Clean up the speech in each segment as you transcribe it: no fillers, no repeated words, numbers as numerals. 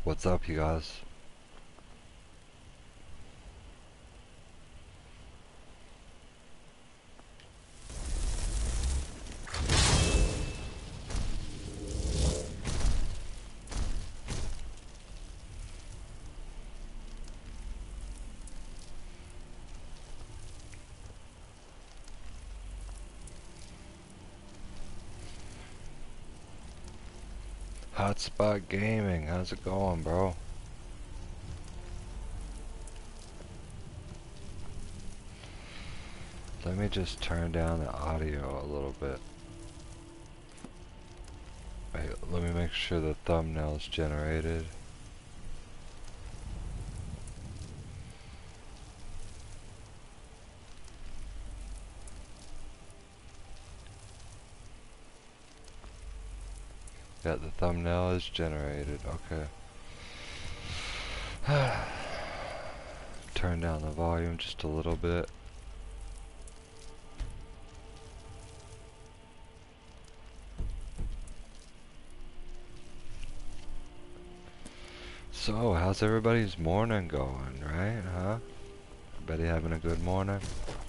What's up, you guys? Hotspot Gaming, how's it going, bro? Let me just turn down the audio a little bit. Wait, let me make sure the thumbnail's generated. Yeah, the thumbnail is generated, okay. Turn down the volume just a little bit. So, how's everybody's morning going, right, huh? Everybody having a good morning?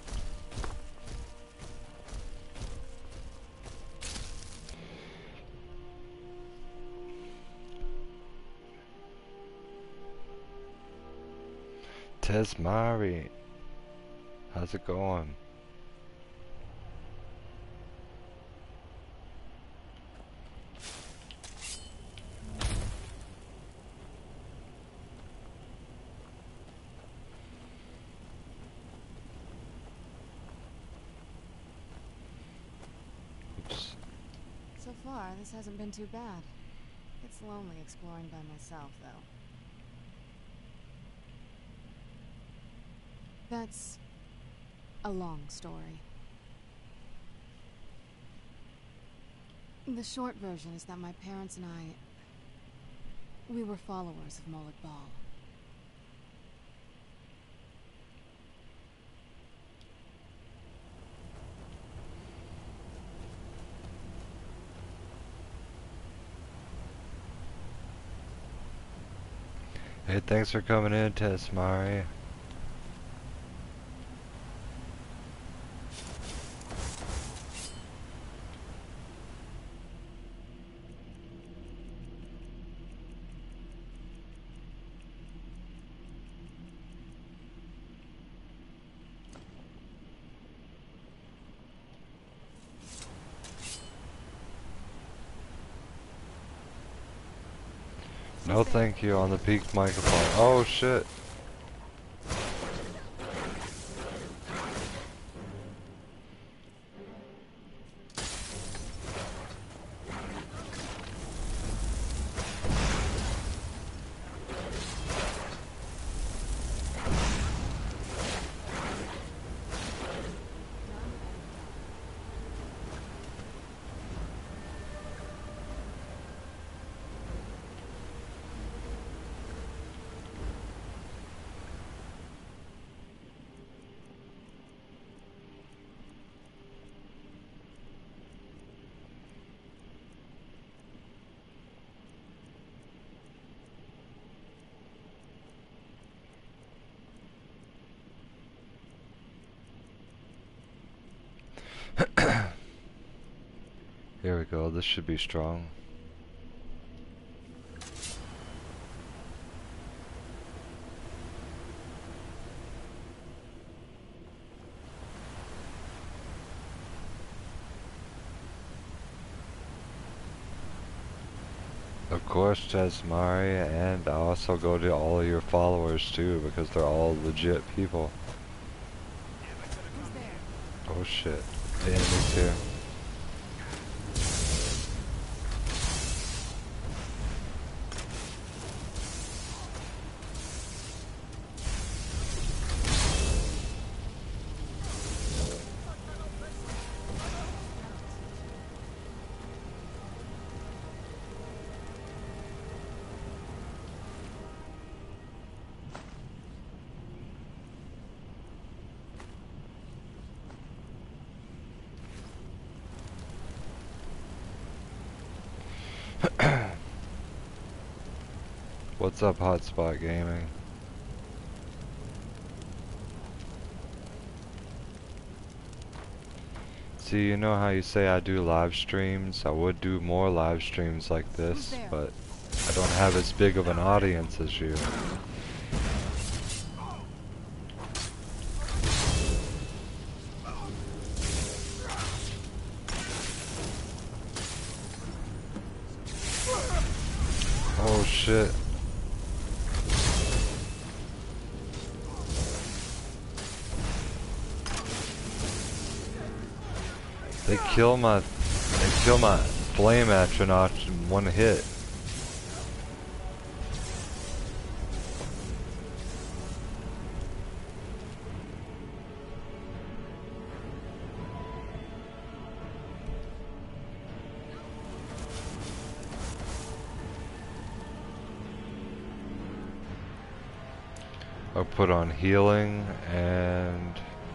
Tesmari, how's it going? Oops. So far, this hasn't been too bad. It's lonely exploring by myself, though. That's a long story. The short version is that my parents and we were followers of Molik Bal. Hey, thanks for coming in, Tesmari. No thank you on the peak microphone. Oh shit. Here we go, this should be strong. Of course, Tesmari, and I also go to all of your followers too, because they're all legit people. Oh shit, the enemy's here. What's up, Hotspot Gaming? See, you know how you say I do live streams? I would do more live streams like Who's this, there? but I don't have as big of an audience as you. Oh shit. They kill my flame astronaut in one hit. I'll put on healing and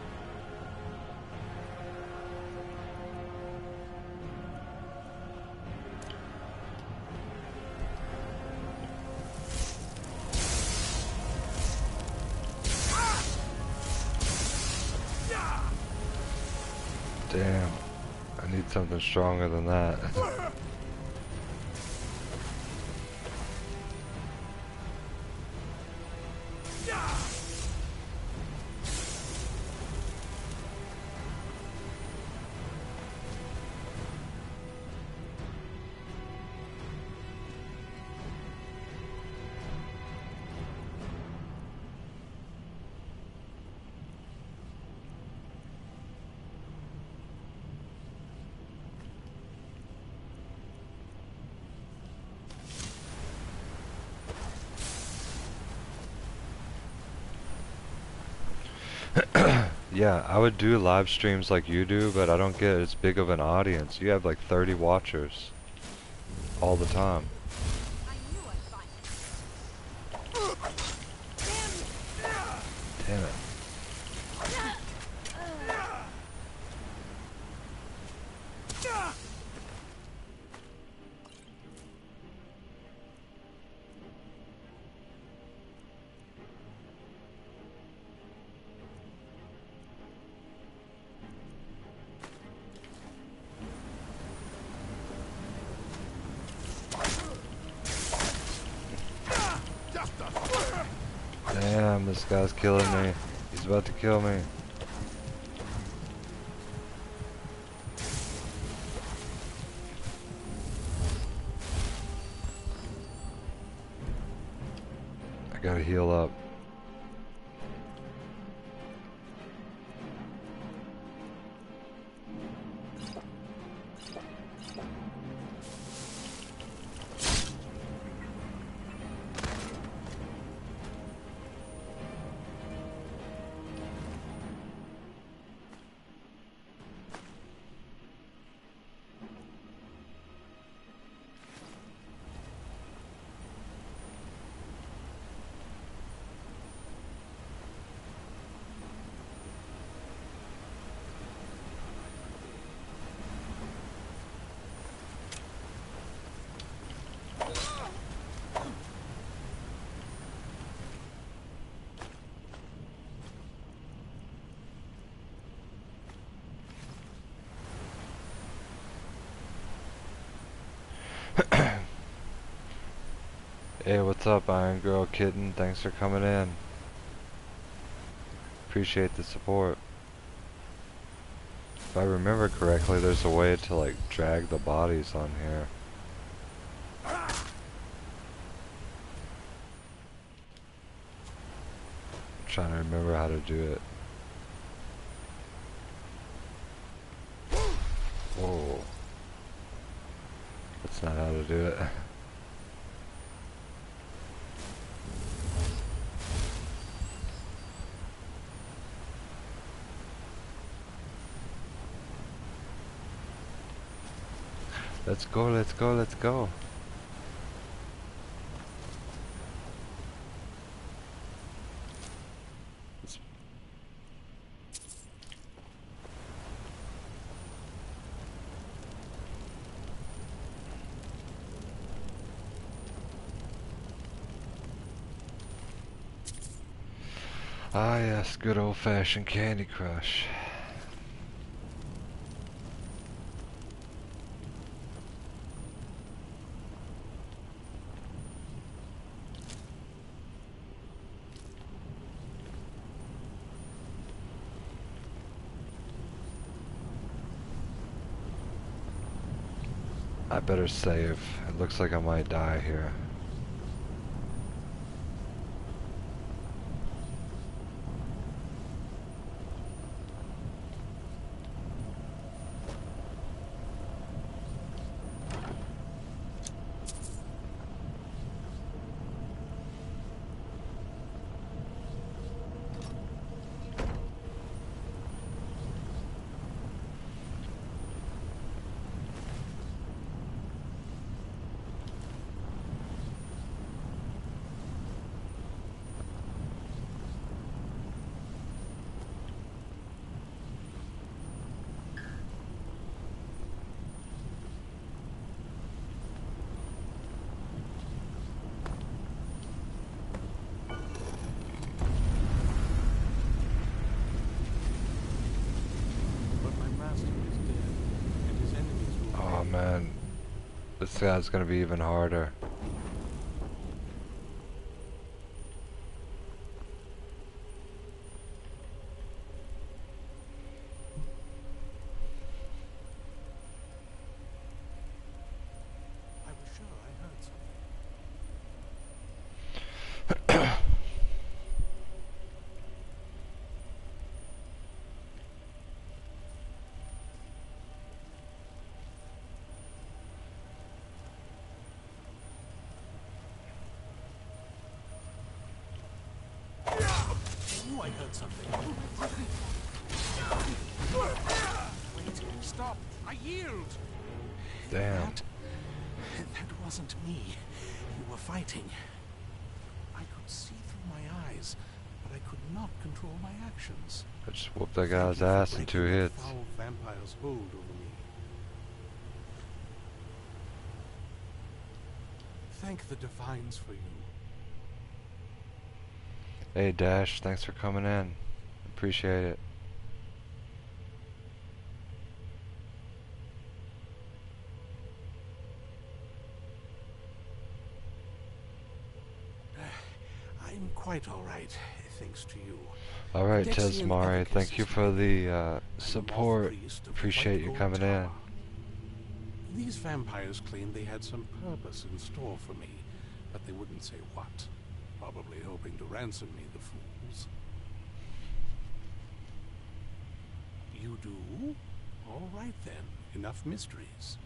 damn, I need something stronger than that. Yeah, I would do live streams like you do, but I don't get as big of an audience. You have like 30 watchers all the time. Damn it. Damn, this guy's killing me. He's about to kill me. I gotta heal up. Hey, what's up, Iron Girl Kitten? Thanks for coming in. Appreciate the support. If I remember correctly, there's a way to like drag the bodies on here. I'm trying to remember how to do it. Whoa. That's not how to do it. Let's go, let's go, let's go. Ah yes, good old-fashioned Candy Crush. I better save. It looks like I might die here. Oh man, this guy's gonna be even harder. I was sure I heard something. I knew I heard something. Wait, stop! I yield! Damn. That wasn't me. You were fighting. I could see through my eyes, but I could not control my actions. I just whooped that guy's ass in 2 hits. Foul vampire's hold over me. Thank the divines for you. Hey Dash, thanks for coming in. Appreciate it. I'm quite all right, thanks to you. Alright, Dexian Tesmari, Ethicus thank you is for the I'm a support. moth-priest of Appreciate White you Gold coming in. Tower. These vampires claimed they had some purpose in store for me, but they wouldn't say what. Probably hoping to ransom me, the fools. You do? All right then. Enough mysteries.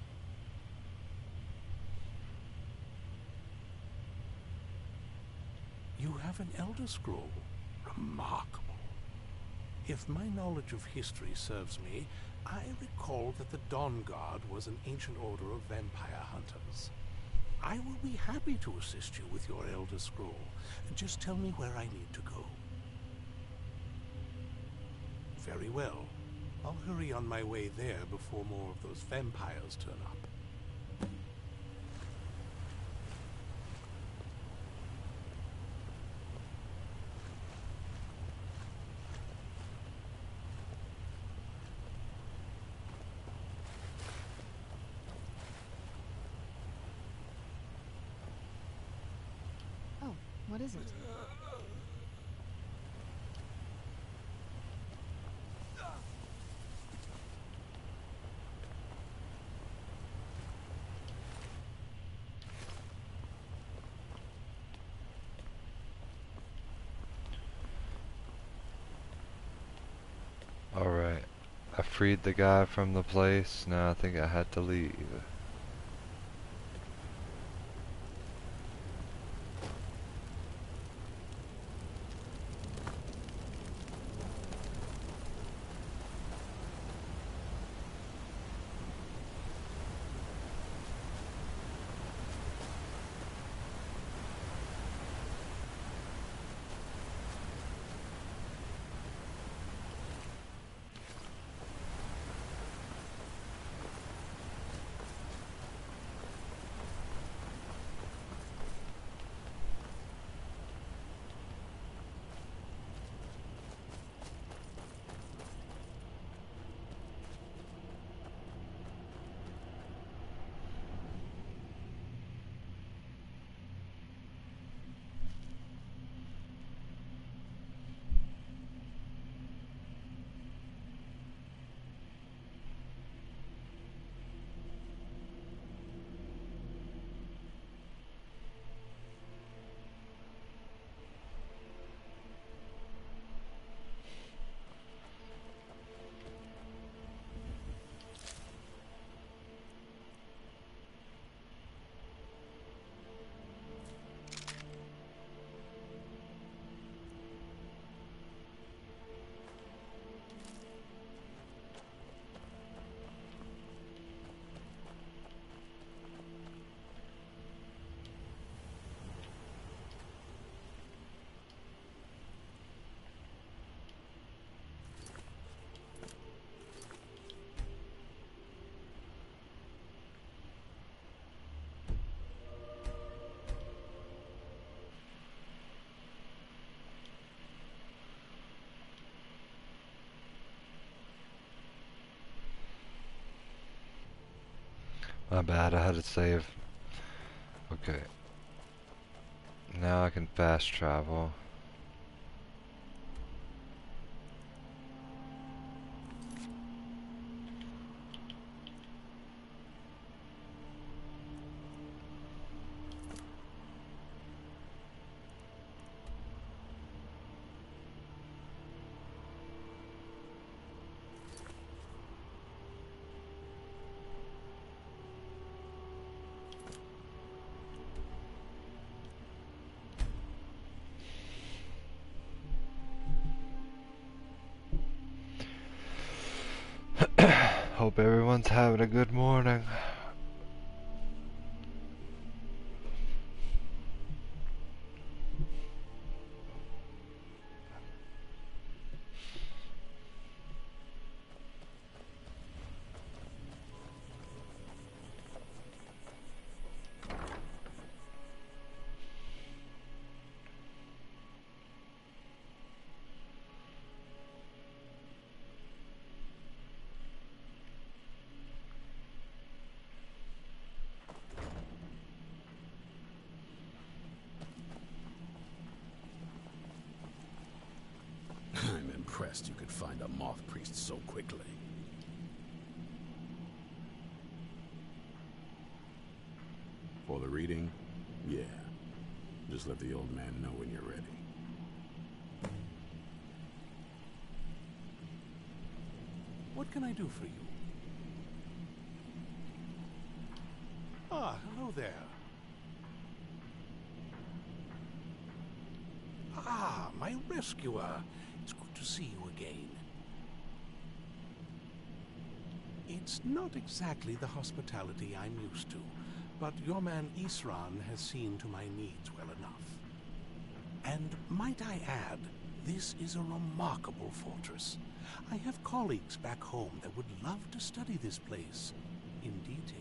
You have an Elder Scroll. Remarkable. If my knowledge of history serves me, I recall that the Dawn Guard was an ancient order of vampire hunters. I will be happy to assist you with your Elder Scroll. Just tell me where I need to go. Very well. I'll hurry on my way there before more of those vampires turn up. Oh, what is it? Alright. I freed the guy from the place. Now I think I had to leave. My bad, I had to save. Okay. Now I can fast travel. Hope everyone's having a good morning. I'm impressed you could find a moth priest so quickly. For the reading? Yeah. Just let the old man know when you're ready. What can I do for you? Ah, hello there. Ah, my rescuer. It's good to see you again. It's not exactly the hospitality I'm used to, but your man Isran has seen to my needs well enough. And might I add, this is a remarkable fortress. I have colleagues back home that would love to study this place in detail.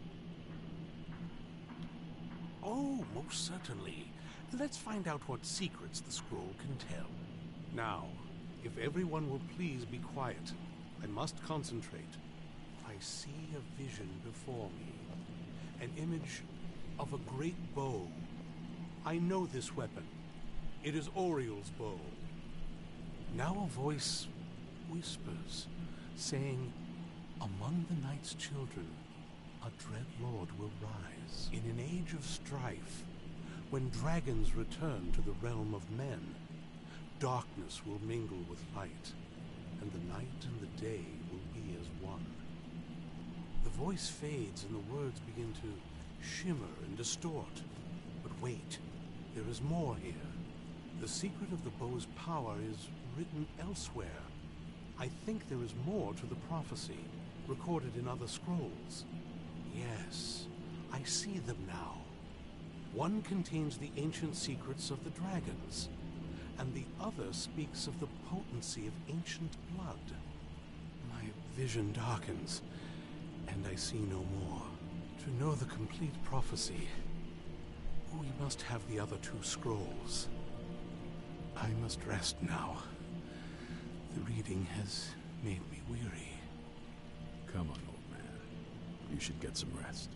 Oh, most certainly. Let's find out what secrets the scroll can tell. Now, if everyone will please be quiet, I must concentrate. I see a vision before me, an image of a great bow. I know this weapon. It is Oriel's bow. Now a voice whispers, saying, among the night's children, a dread lord will rise. In an age of strife, when dragons return to the realm of men, darkness will mingle with light, and the night and the day will be as one. The voice fades and the words begin to shimmer and distort. But wait, there is more here. The secret of the bow's power is written elsewhere. I think there is more to the prophecy, recorded in other scrolls. Yes, I see them now. One contains the ancient secrets of the dragons, and the other speaks of the potency of ancient blood. My vision darkens, and I see no more. To know the complete prophecy, we must have the other two scrolls. I must rest now. The reading has made me weary. Come on, old man. You should get some rest.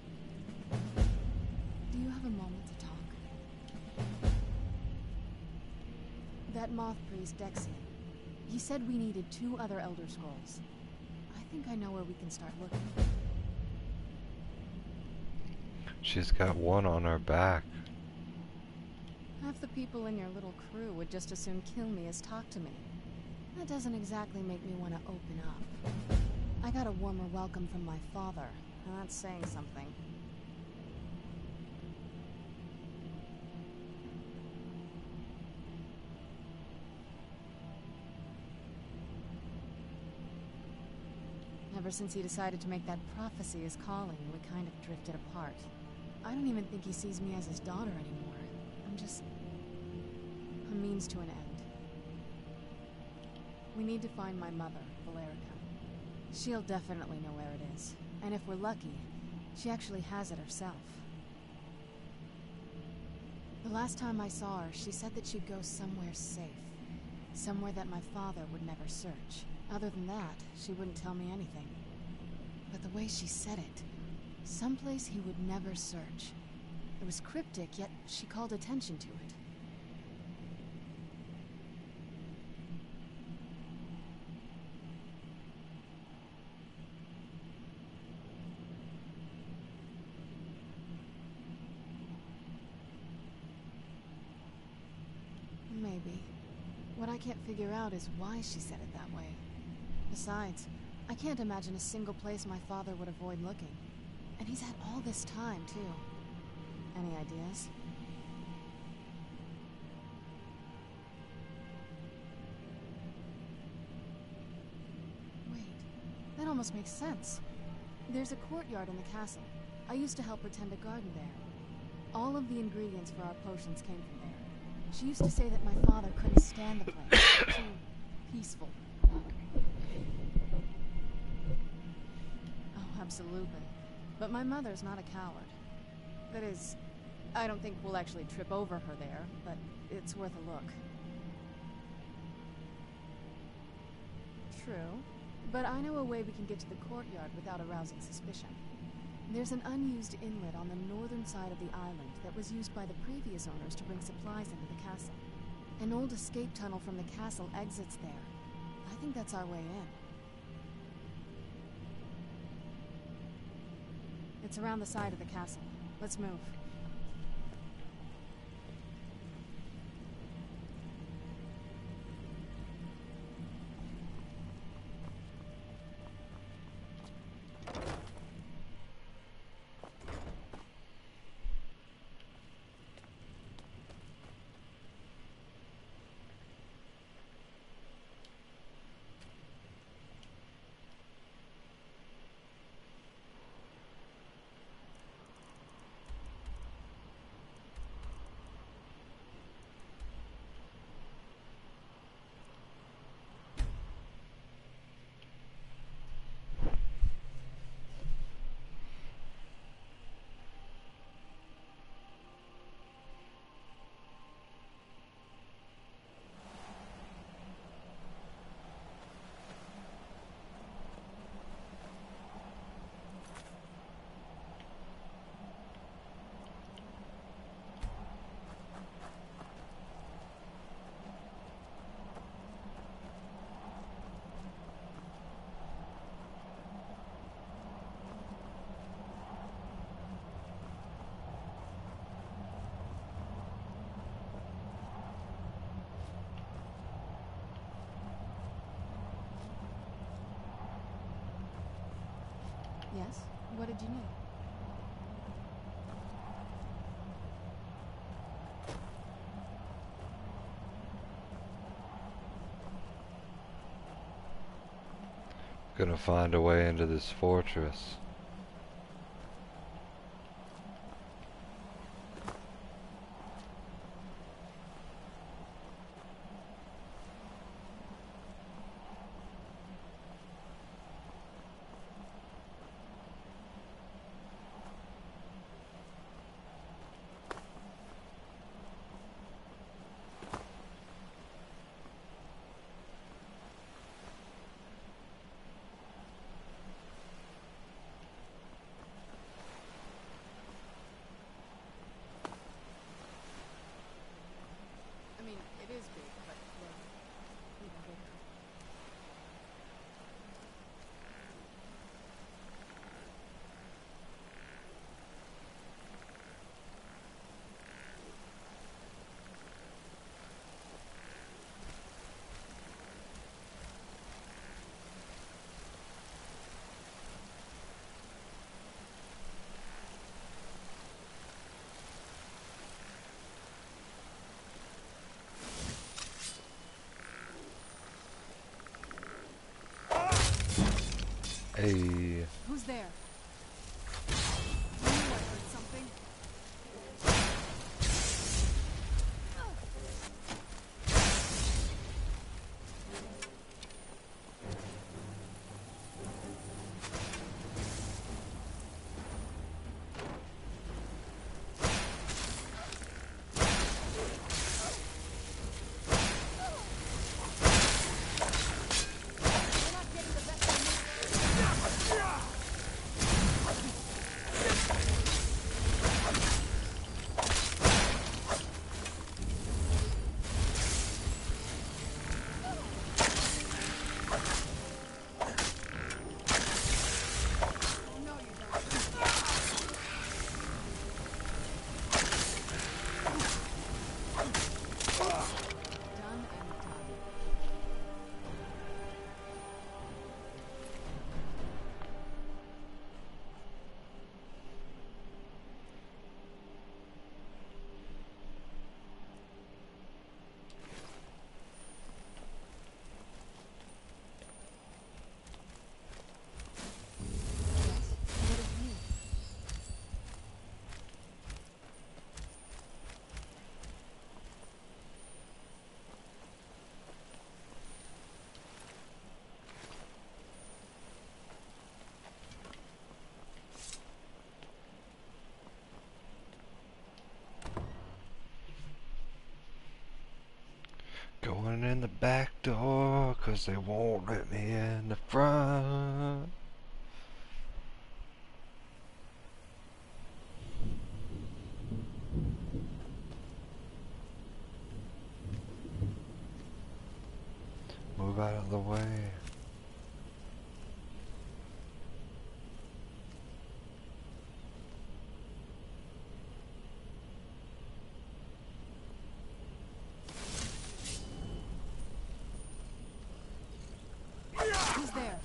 Do you have a moment to talk? That moth priest, Dexian. He said we needed 2 other Elder Scrolls. I think I know where we can start looking. She's got one on her back. Half the people in your little crew would just as soon kill me as talk to me. That doesn't exactly make me want to open up. I got a warmer welcome from my father, and that's saying something. Ever since he decided to make that prophecy his calling, we kind of drifted apart. I don't even think he sees me as his daughter anymore. I'm just a means to an end. We need to find my mother, Valerica. She'll definitely know where it is. And if we're lucky, she actually has it herself. The last time I saw her, she said that she'd go somewhere safe. Somewhere that my father would never search. Other than that, she wouldn't tell me anything. But the way she said it, Someplace he would never search. It was cryptic, yet she called attention to it. Maybe. What I can't figure out is why she said it that way. Besides, I can't imagine a single place my father would avoid looking. And he's had all this time, too. Any ideas? Wait, that almost makes sense. There's a courtyard in the castle. I used to help her tend a garden there. All of the ingredients for our potions came from there. She used to say that my father couldn't stand the place. Too peaceful. Oh, absolutely. But my mother's not a coward. That is, I don't think we'll actually trip over her there, but it's worth a look. True, but I know a way we can get to the courtyard without arousing suspicion. There's an unused inlet on the northern side of the island that was used by the previous owners to bring supplies into the castle. An old escape tunnel from the castle exits there. I think that's our way in. It's around the side of the castle. Let's move. Yes? What did you need? Gonna find a way into this fortress. Hey. Who's there? I knew I heard something. back door 'cause they won't let me in the front. Move out of the way. Who's there?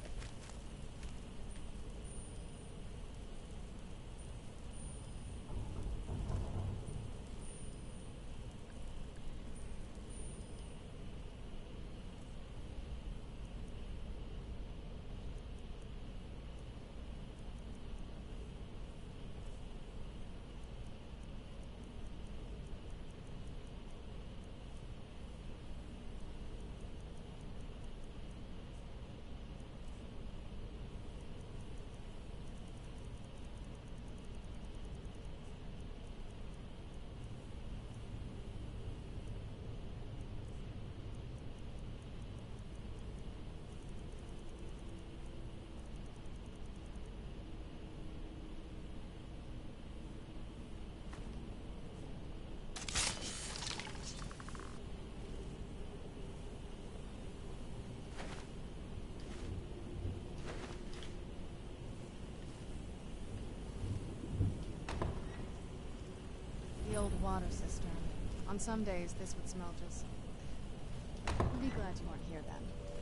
The old water cistern. On some days, this would smell just... I'd be glad you weren't here then.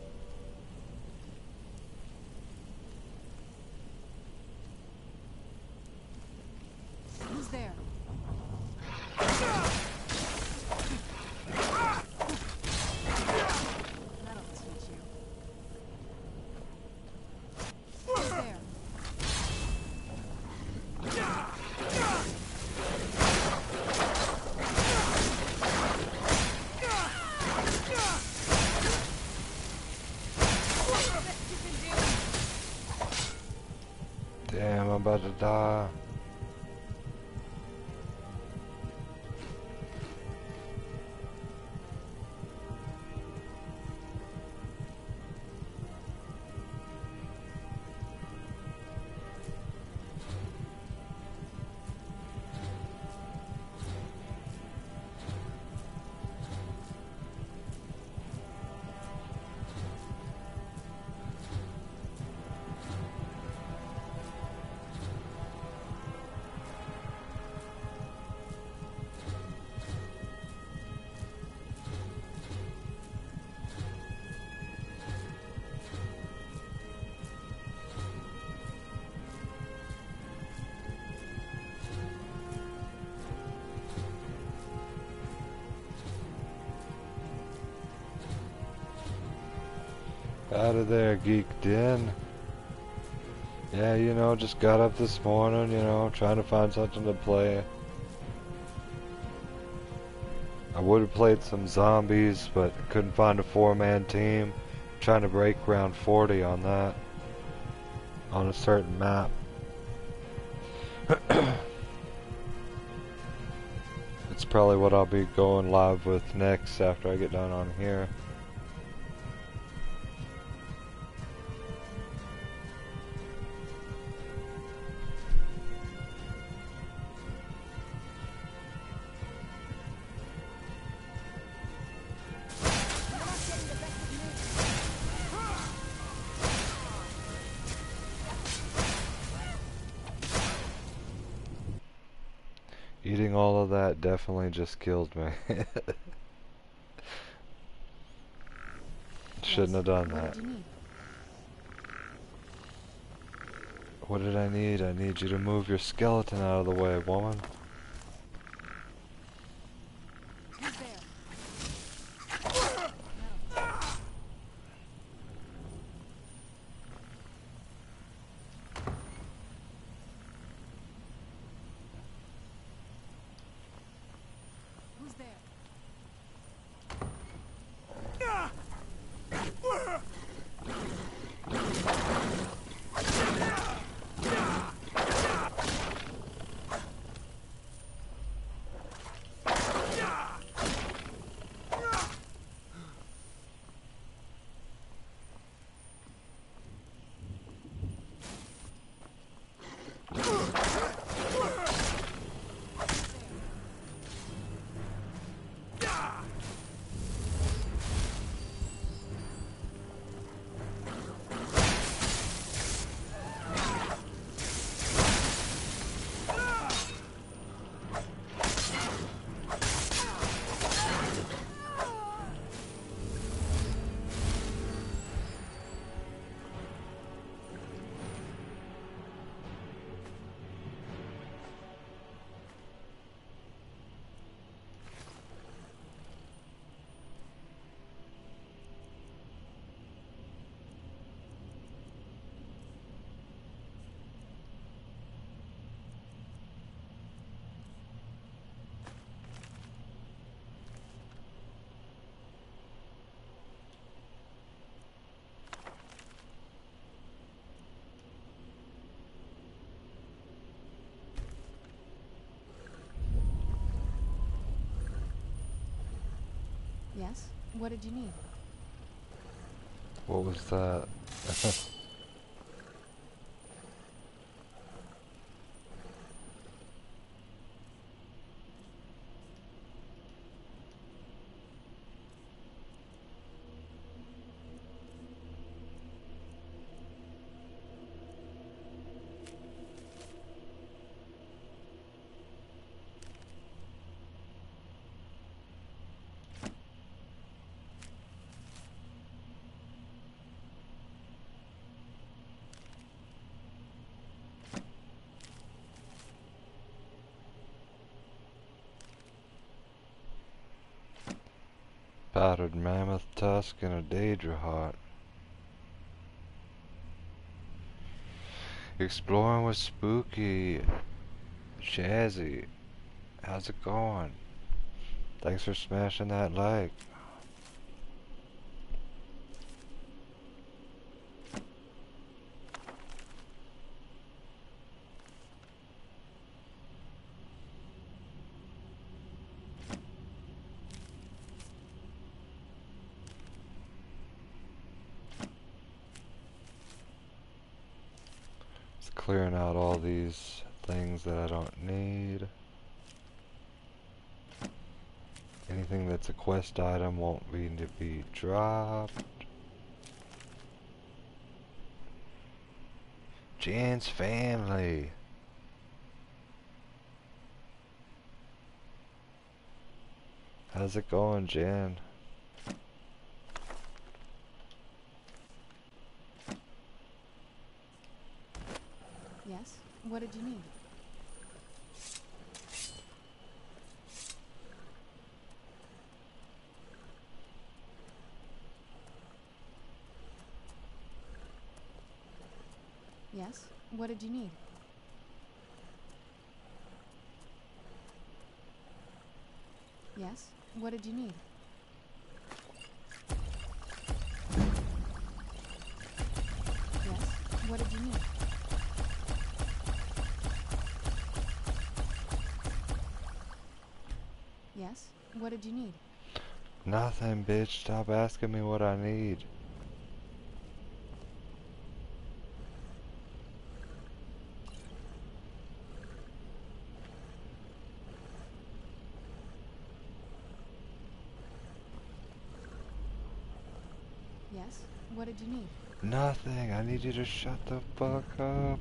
Who's there? That'll teach you. Who's there? Damn, I'm about to die. Out of there, geeked in. Yeah, you know, just got up this morning, you know, trying to find something to play. I would have played some zombies, but couldn't find a 4-man team. Trying to break round 40 on that. On a certain map. It's probably what I'll be going live with next after I get done on here. Eating all of that definitely just killed me. Shouldn't have done that. What did I need? I need you to move your skeleton out of the way, woman. Yes? What did you need? What was that? Powdered mammoth tusk and a Daedra heart. Exploring with Spooky. Shazzy. How's it going? Thanks for smashing that like. Just clearing out all these things that I don't need. Anything that's a quest item won't need to be dropped. Jan's family. How's it going, Jan? Yes? What did you need? Yes? What did you need? Yes? What did you need? Yes? What did you need? Yes? What did you need? Nothing, bitch. Stop asking me what I need. Yes? What did you need? Nothing. I need you to shut the fuck up.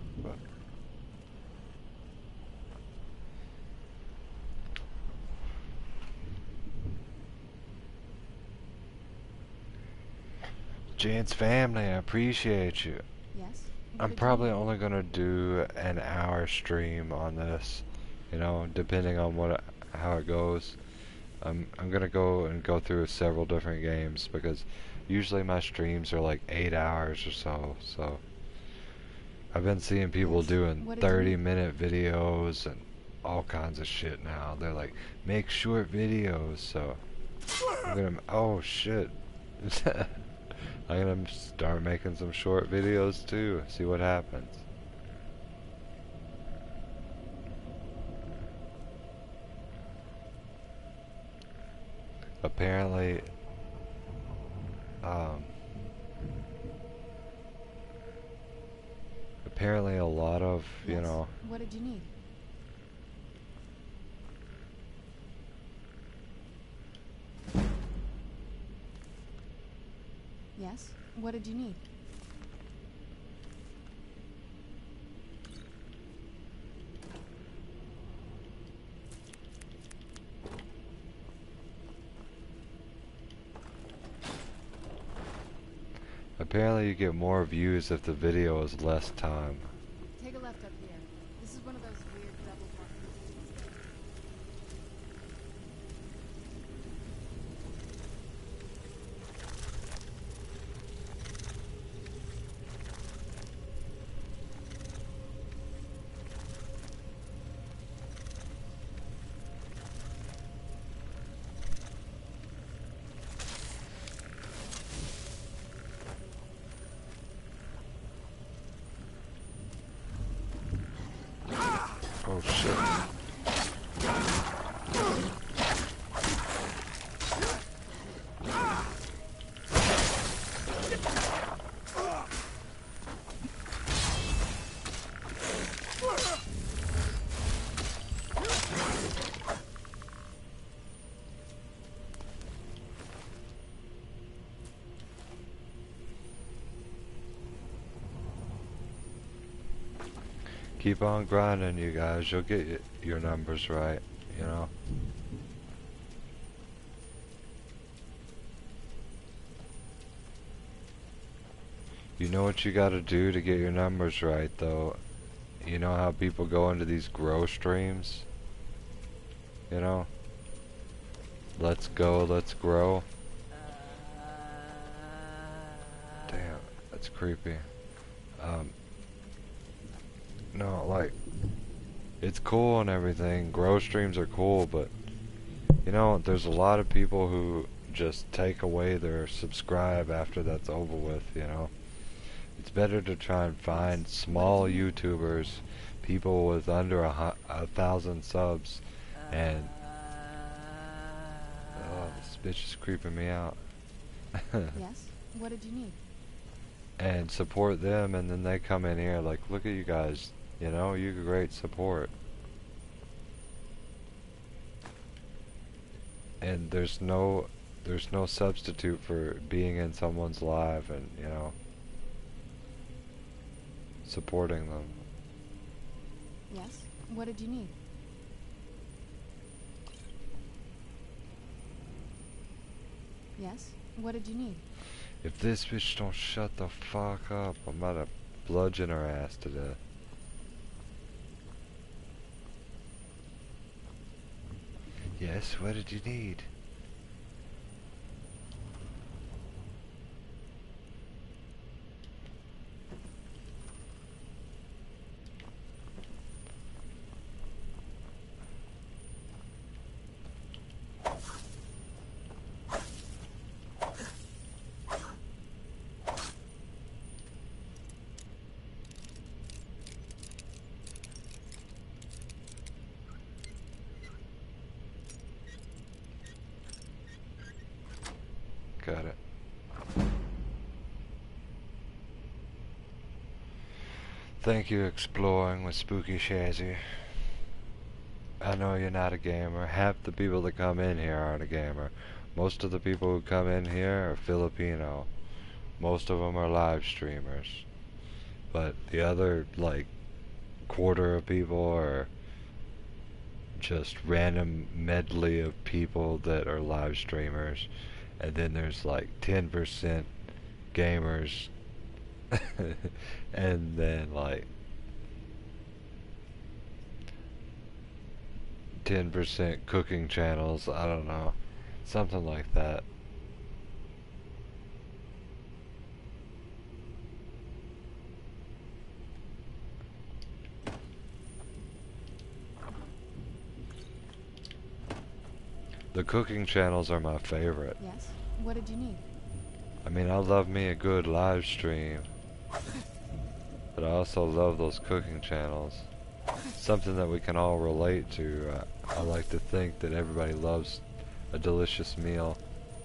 Jan's family, I appreciate you. Yes? I'm did probably you need? only gonna do an hour stream on this, you know, depending on how it goes. I'm gonna go through several different games because usually my streams are like 8 hours or so. So I've been seeing people Yes? doing What did you need? 30-minute videos and all kinds of shit now. They're like, make short videos. So I'm gonna, oh shit. I'm gonna start making some short videos too. See what happens. Apparently, um, apparently a lot of, you Yes? know, What did you need? Yes? What did you need? apparently you get more views if the video is less time. Take a left up here. This is one of those weird double buttons. Keep on grinding, you guys. You'll get your numbers right, you know. You know what you gotta do to get your numbers right, though. You know how people go into these grow streams? You know? Let's go, let's grow. Damn, that's creepy. No, like, it's cool and everything. Grow streams are cool, but, you know, there's a lot of people who just take away their subscribe after that's over with, you know? It's better to try and find small YouTubers, people with under 1,000 subs, and oh, this bitch is creeping me out. Yes? What did you need? And support them, and then they come in here like, look at you guys, you know, you great support. And there's no substitute for being in someone's live and, you know, supporting them. Yes? What did you need? Yes? What did you need? If this bitch don't shut the fuck up, I'm about to bludgeon her ass to death. Yes, what did you need? Got it. Thank you, Exploring with Spooky Shazzy. I know you're not a gamer. Half the people that come in here aren't a gamer. Most of the people who come in here are Filipino. Most of them are live streamers. But the other, like, quarter of people are just random medley of people that are live streamers. And then there's like 10% gamers. And then like 10% cooking channels, I don't know, something like that. The cooking channels are my favorite. Yes? What did you need? I mean, I love me a good live stream, but I also love those cooking channels. Something that we can all relate to. I like to think that everybody loves a delicious meal.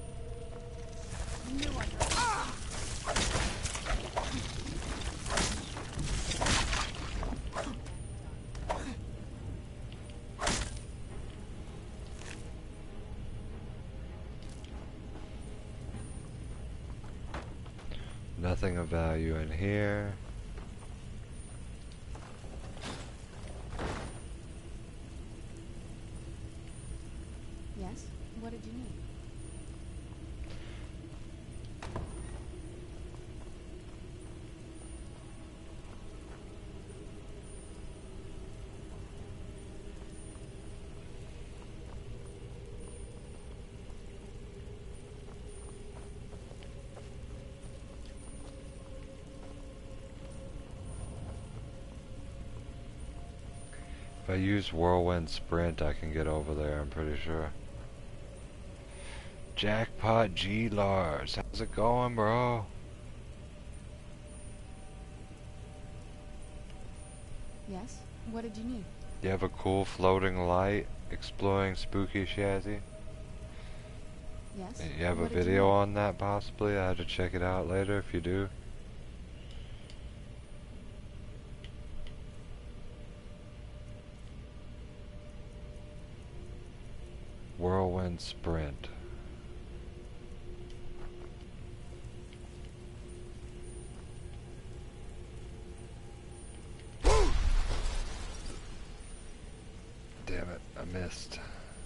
Nothing of value in here. Yes? What did you need? If I use Whirlwind Sprint, I can get over there, I'm pretty sure. Jackpot G Lars, how's it going, bro? Yes? What did you need? You have a cool floating light, exploring spooky Shazzy? Yes? You have a What did you video need? on that, possibly? I have to check it out later if you do. Whirlwind Sprint. missed.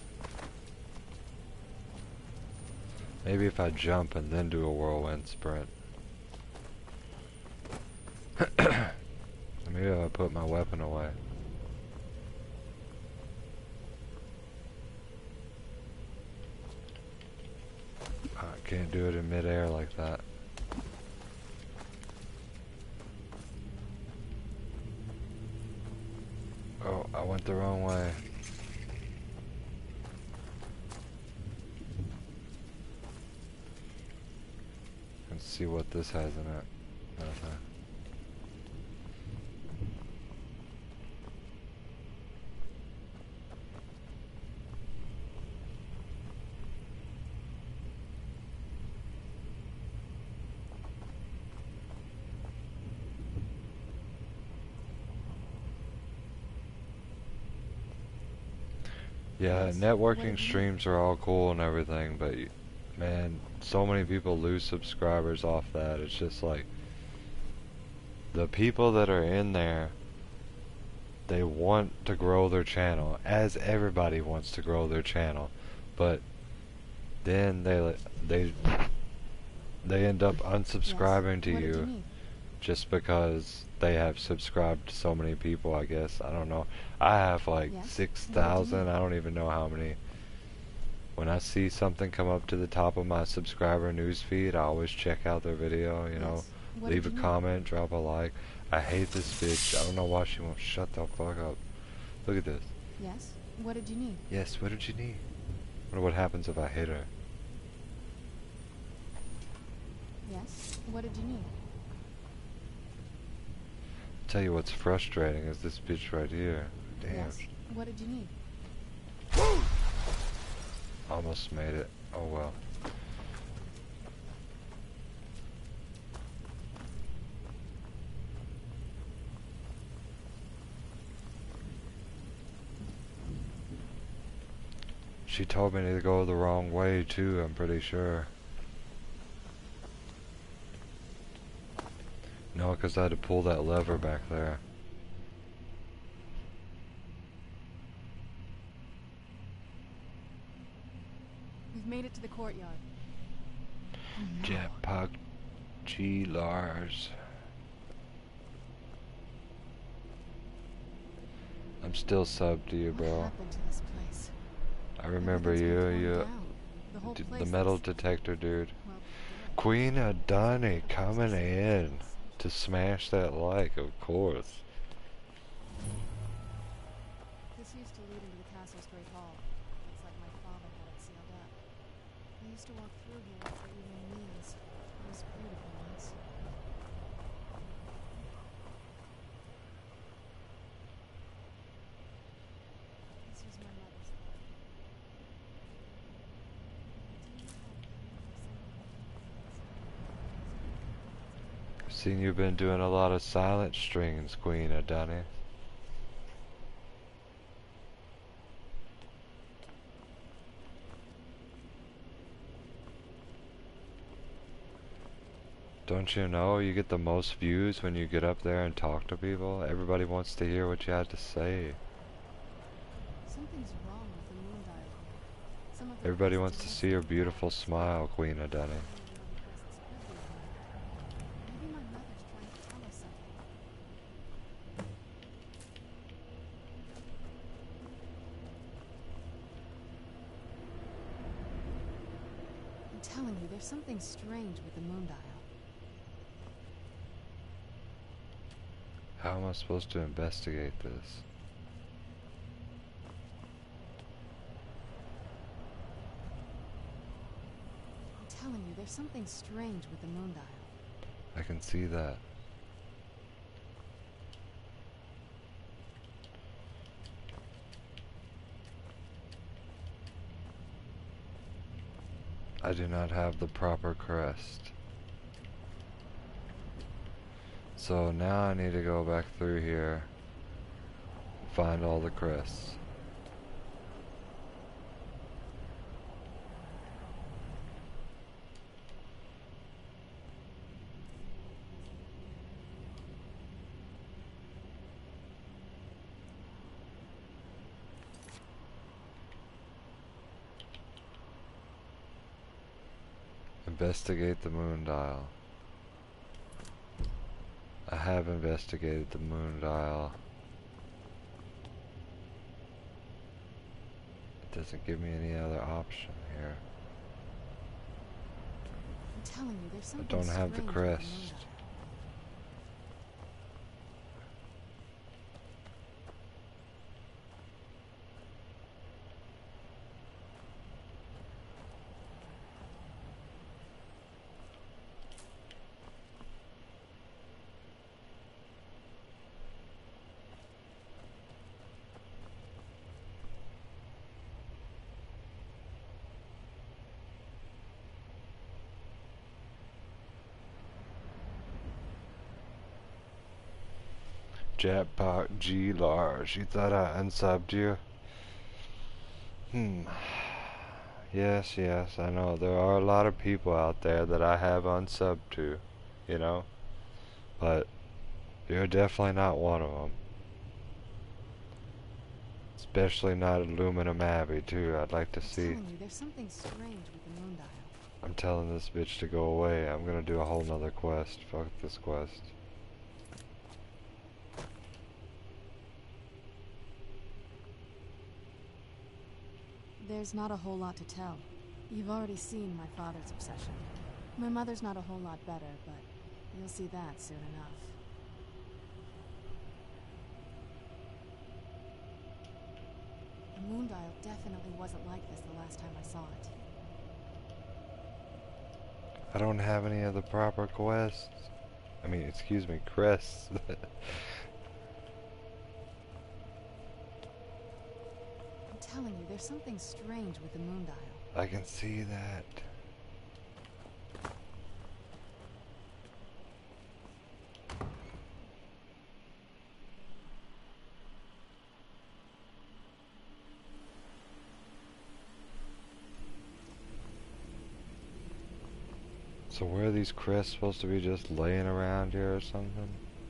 Maybe if I jump and then do a whirlwind sprint. Maybe if I put my weapon away. I can't do it in midair like that. Oh, I went the wrong way. Let's see what this has in it. Nothing. Yeah, networking streams are all cool and everything, but man, so many people lose subscribers off that. It's just like the people that are in there, they want to grow their channel, as everybody wants to grow their channel, but then they end up unsubscribing to you just because they have subscribed to so many people, I guess. I don't know. I have like 6,000. I don't even know how many. When I see something come up to the top of my subscriber newsfeed, I always check out their video, you know. Leave a comment, drop a like. I hate this bitch. I don't know why she won't shut the fuck up. Look at this. Yes? What did you need? Yes, what did you need? I wonder what happens if I hit her. Yes? What did you need? Tell you what's frustrating is this bitch right here. Damn. Yes? What did you need? Almost made it. Oh well. She told me to go the wrong way too, I'm pretty sure. No, because I had to pull that lever back there. We've made it to the courtyard. Oh, no. Jetpack G Lars. I'm still subbed to you, bro. What happened to this place? I remember you. The metal detector dude. Well, Queen Adani coming in to smash that like, of course. this used to lead into the castle's great hall. Looks like my father had it sealed up. I used to walk through here after evening meals. It was beautiful once. This was my mother's thought. Seen you've been doing a lot of silent strings, Queen Adani. Don't you know you get the most views when you get up there and talk to people? Everybody wants to hear what you have to say. Something's wrong with the moon dial here. Some of the Everybody presents wants to are see your missing. beautiful smile, Queen Adani. Maybe my mother's trying to tell us something. I'm telling you, there's something strange with the moon dial. How am I supposed to investigate this? I'm telling you, there's something strange with the moon dial. I can see that. I do not have the proper crest. So now I need to go back through here, find all the crests. Investigate the moon dial. I have investigated the moon dial. It doesn't give me any other option here. I'm telling you, there's I something don't have the strange with crest. moon dial. Jackpot G large. You thought I unsubbed you? Yes, yes, I know. There are a lot of people out there that I have unsubbed to, you know? But you're definitely not one of them. Especially not Aluminum Abbey, too. I'd like to I'm see. telling you, there's something strange with the moon dial. I'm telling this bitch to go away. I'm gonna do a whole nother quest. Fuck this quest. There's not a whole lot to tell. You've already seen my father's obsession. My mother's not a whole lot better, but you'll see that soon enough. The moon dial definitely wasn't like this the last time I saw it. I don't have any of the proper quests. I mean, excuse me, crests. I'm telling you, there's something strange with the moon dial. I can see that. So where are these crests supposed to be, just laying around here or something?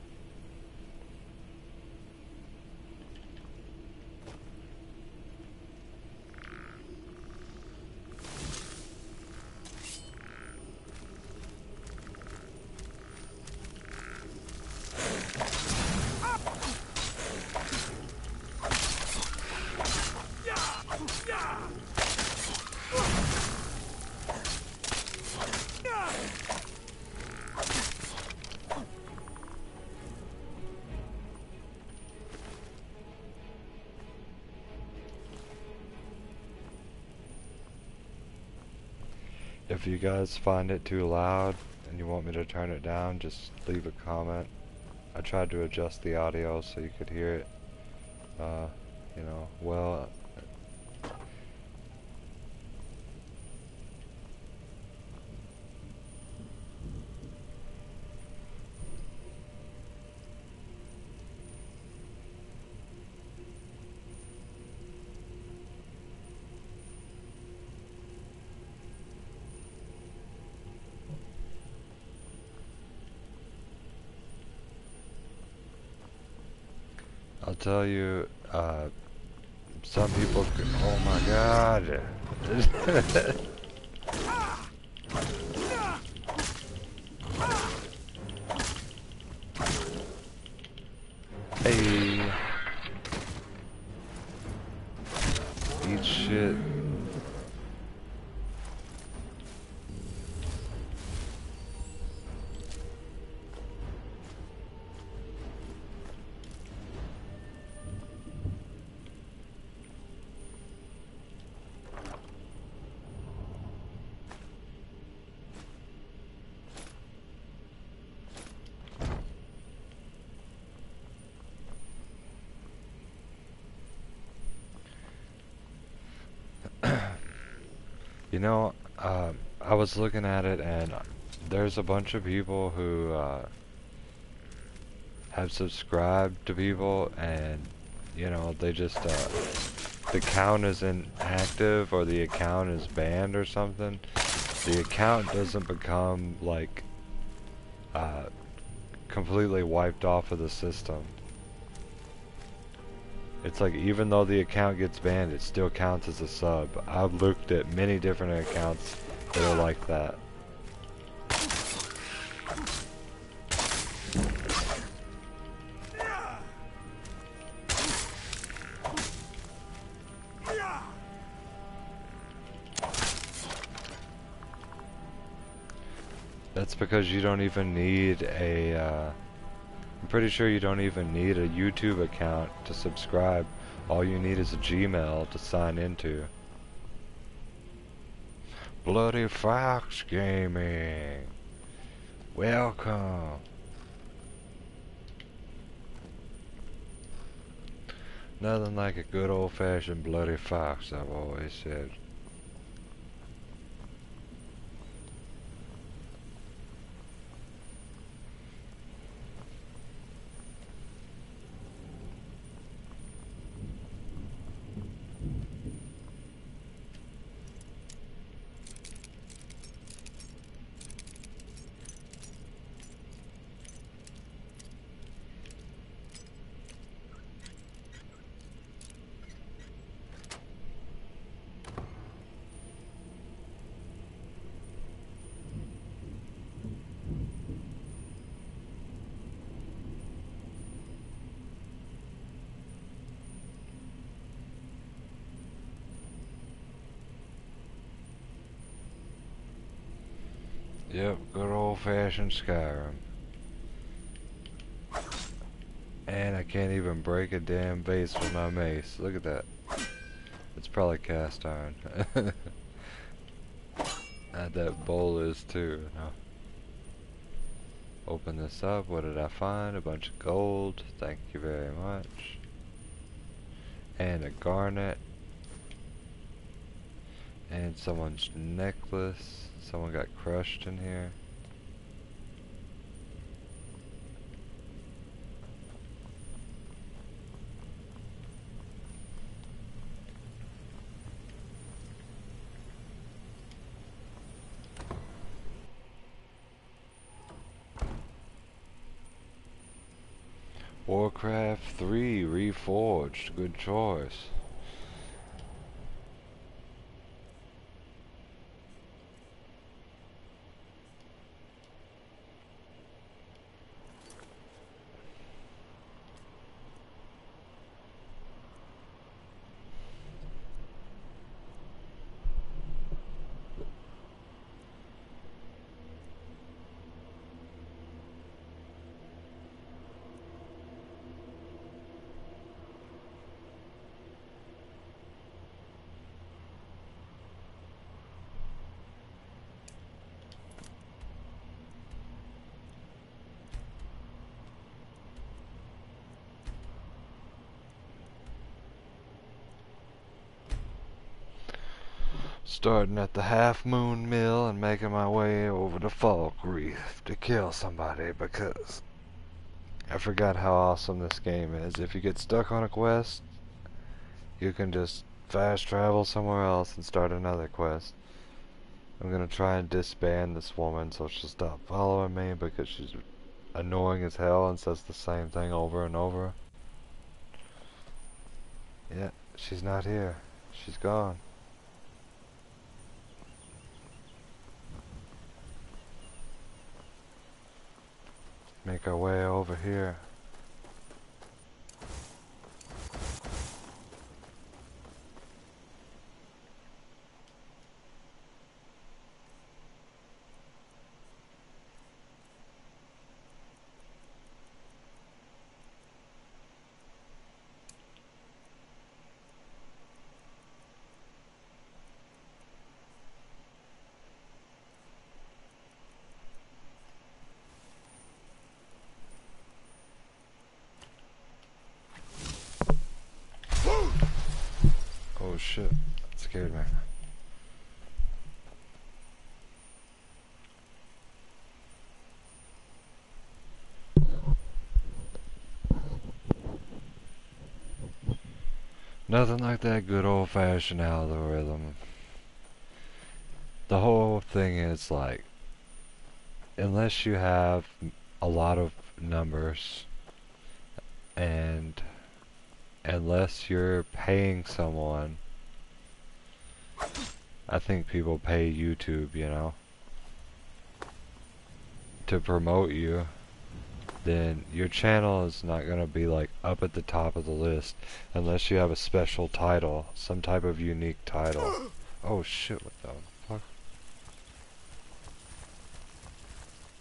If you guys find it too loud and you want me to turn it down, just leave a comment. I tried to adjust the audio so you could hear it, you know, well. I'll tell you, some people, oh my god. Hey. Eat shit. You know, I was looking at it, and there's a bunch of people who have subscribed to people, and you know, they just the account isn't active, or the account is banned or something. The account doesn't become like completely wiped off of the system. It's like, even though the account gets banned, it still counts as a sub. I've looked at many different accounts that are like that. That's because you don't even need a, I'm pretty sure you don't even need a YouTube account to subscribe. All you need is a Gmail to sign into. Bloody Fox Gaming. Welcome. Nothing like a good old-fashioned bloody fox, I've always said. Yep, good old-fashioned Skyrim. And I can't even break a damn vase with my mace. Look at that. It's probably cast iron. That bowl is too. No. Open this up. What did I find? A bunch of gold. Thank you very much. And a garnet. And someone's necklace. Someone got crushed in here. Warcraft 3 Reforged. Good choice. Starting at the Half Moon Mill and making my way over to Falkreath to kill somebody because I forgot how awesome this game is. If you get stuck on a quest, you can just fast travel somewhere else and start another quest. I'm gonna try and disband this woman so she'll stop following me because she's annoying as hell and says the same thing over and over. Yeah, she's not here. She's gone. Make our way over here. Oh shit, that scared me. Nothing like that good old-fashioned algorithm. The whole thing is like, unless you have a lot of numbers and unless you're paying someone, I think people pay YouTube, you know, to promote you, then your channel is not going to be like up at the top of the list unless you have a special title, some type of unique title. Oh shit, what the fuck?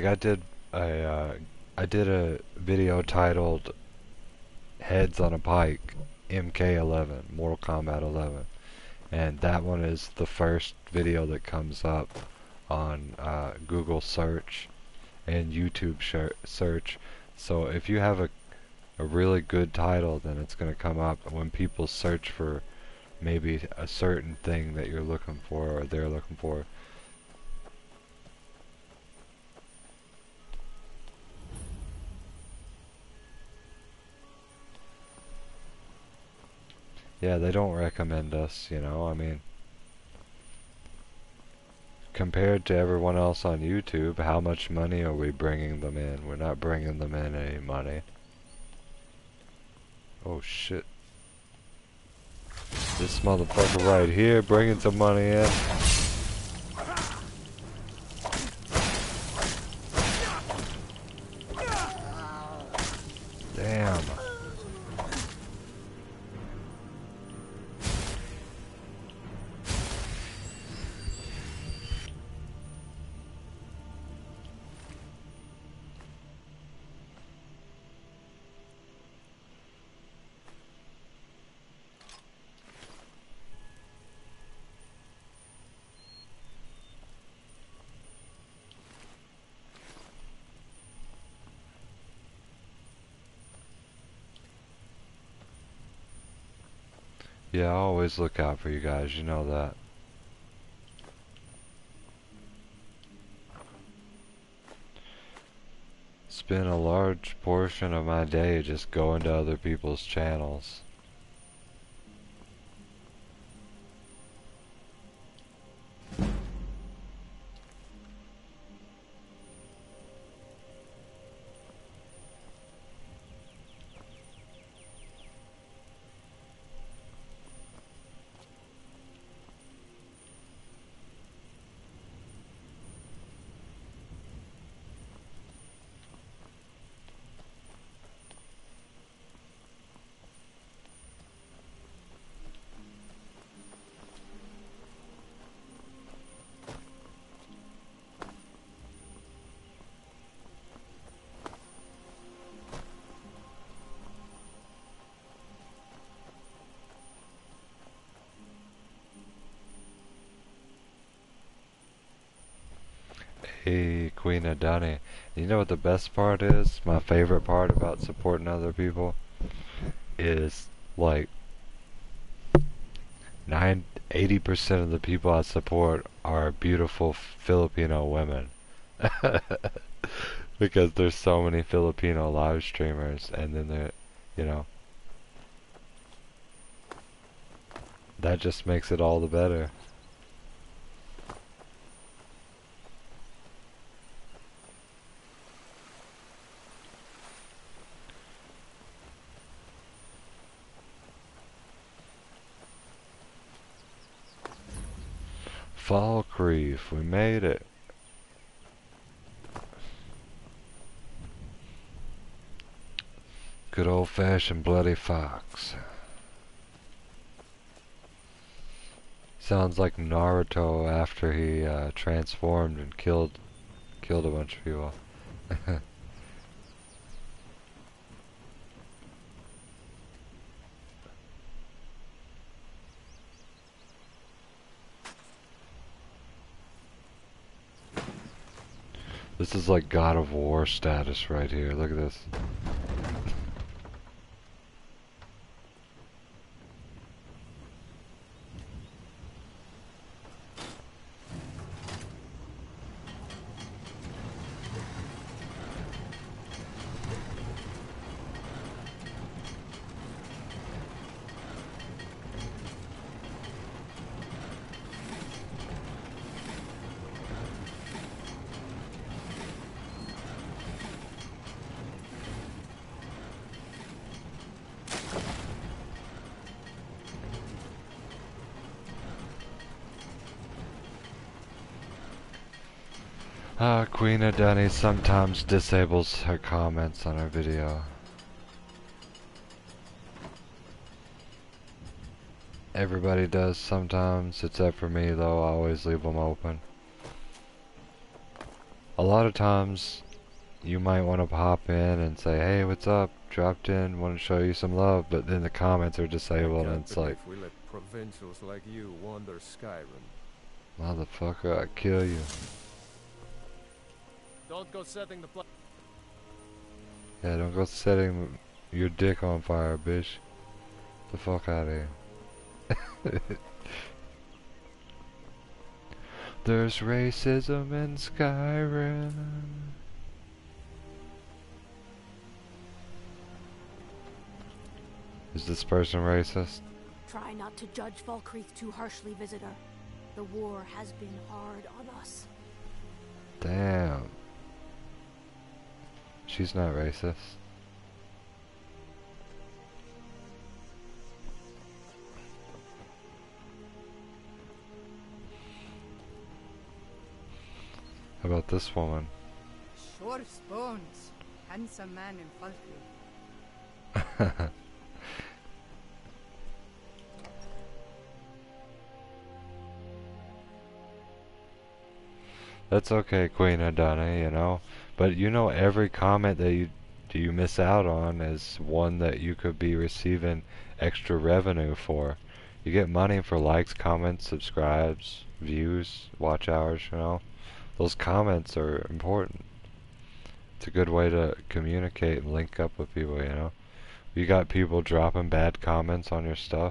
like a I did a video titled Heads on a Pike MK11 Mortal Kombat 11, and that one is the first video that comes up on Google search and YouTube search. So if you have a really good title, then it's going to come up when people search for maybe a certain thing that you're looking for or they're looking for. Yeah, they don't recommend us, you know, I mean, compared to everyone else on YouTube, how much money are we bringing them in? We're not bringing them in any money. Oh shit. This motherfucker right here bringing some money in. Damn. Yeah, I always look out for you guys, you know that. Spend a large portion of my day just going to other people's channels. Hey, Queen of Dunny. You know what the best part is? My favorite part about supporting other people is like 80% of the people I support are beautiful Filipino women. Because there's so many Filipino live streamers, and then they're, you know, that just makes it all the better. Falkreef, we made it. Good old-fashioned bloody fox. Sounds like Naruto after he transformed and killed a bunch of people. This is like God of War status right here. Look at this. Queen of Dunny sometimes disables her comments on her video. Everybody does sometimes, except for me though, I always leave them open. a lot of times you might want to pop in and say, hey, what's up? Dropped in, want to show you some love, but then the comments are I disabled and can't it's like, believe we let provincials like you wander Skyrim. motherfucker, I kill you. Don't go setting the place. Yeah, don't go setting your dick on fire, bitch. The fuck out of here. There's racism in Skyrim. Is this person racist? Try not to judge Falkreath too harshly, visitor. The war has been hard on us. Damn. She's not racist. How about this woman? Sure bones. Handsome man in Falkreath. That's okay, Queen Adana, you know. But you know every comment that you miss out on is one that you could be receiving extra revenue for. You get money for likes, comments, subscribes, views, watch hours, you know. Those comments are important. It's a good way to communicate and link up with people, you know. You got people dropping bad comments on your stuff.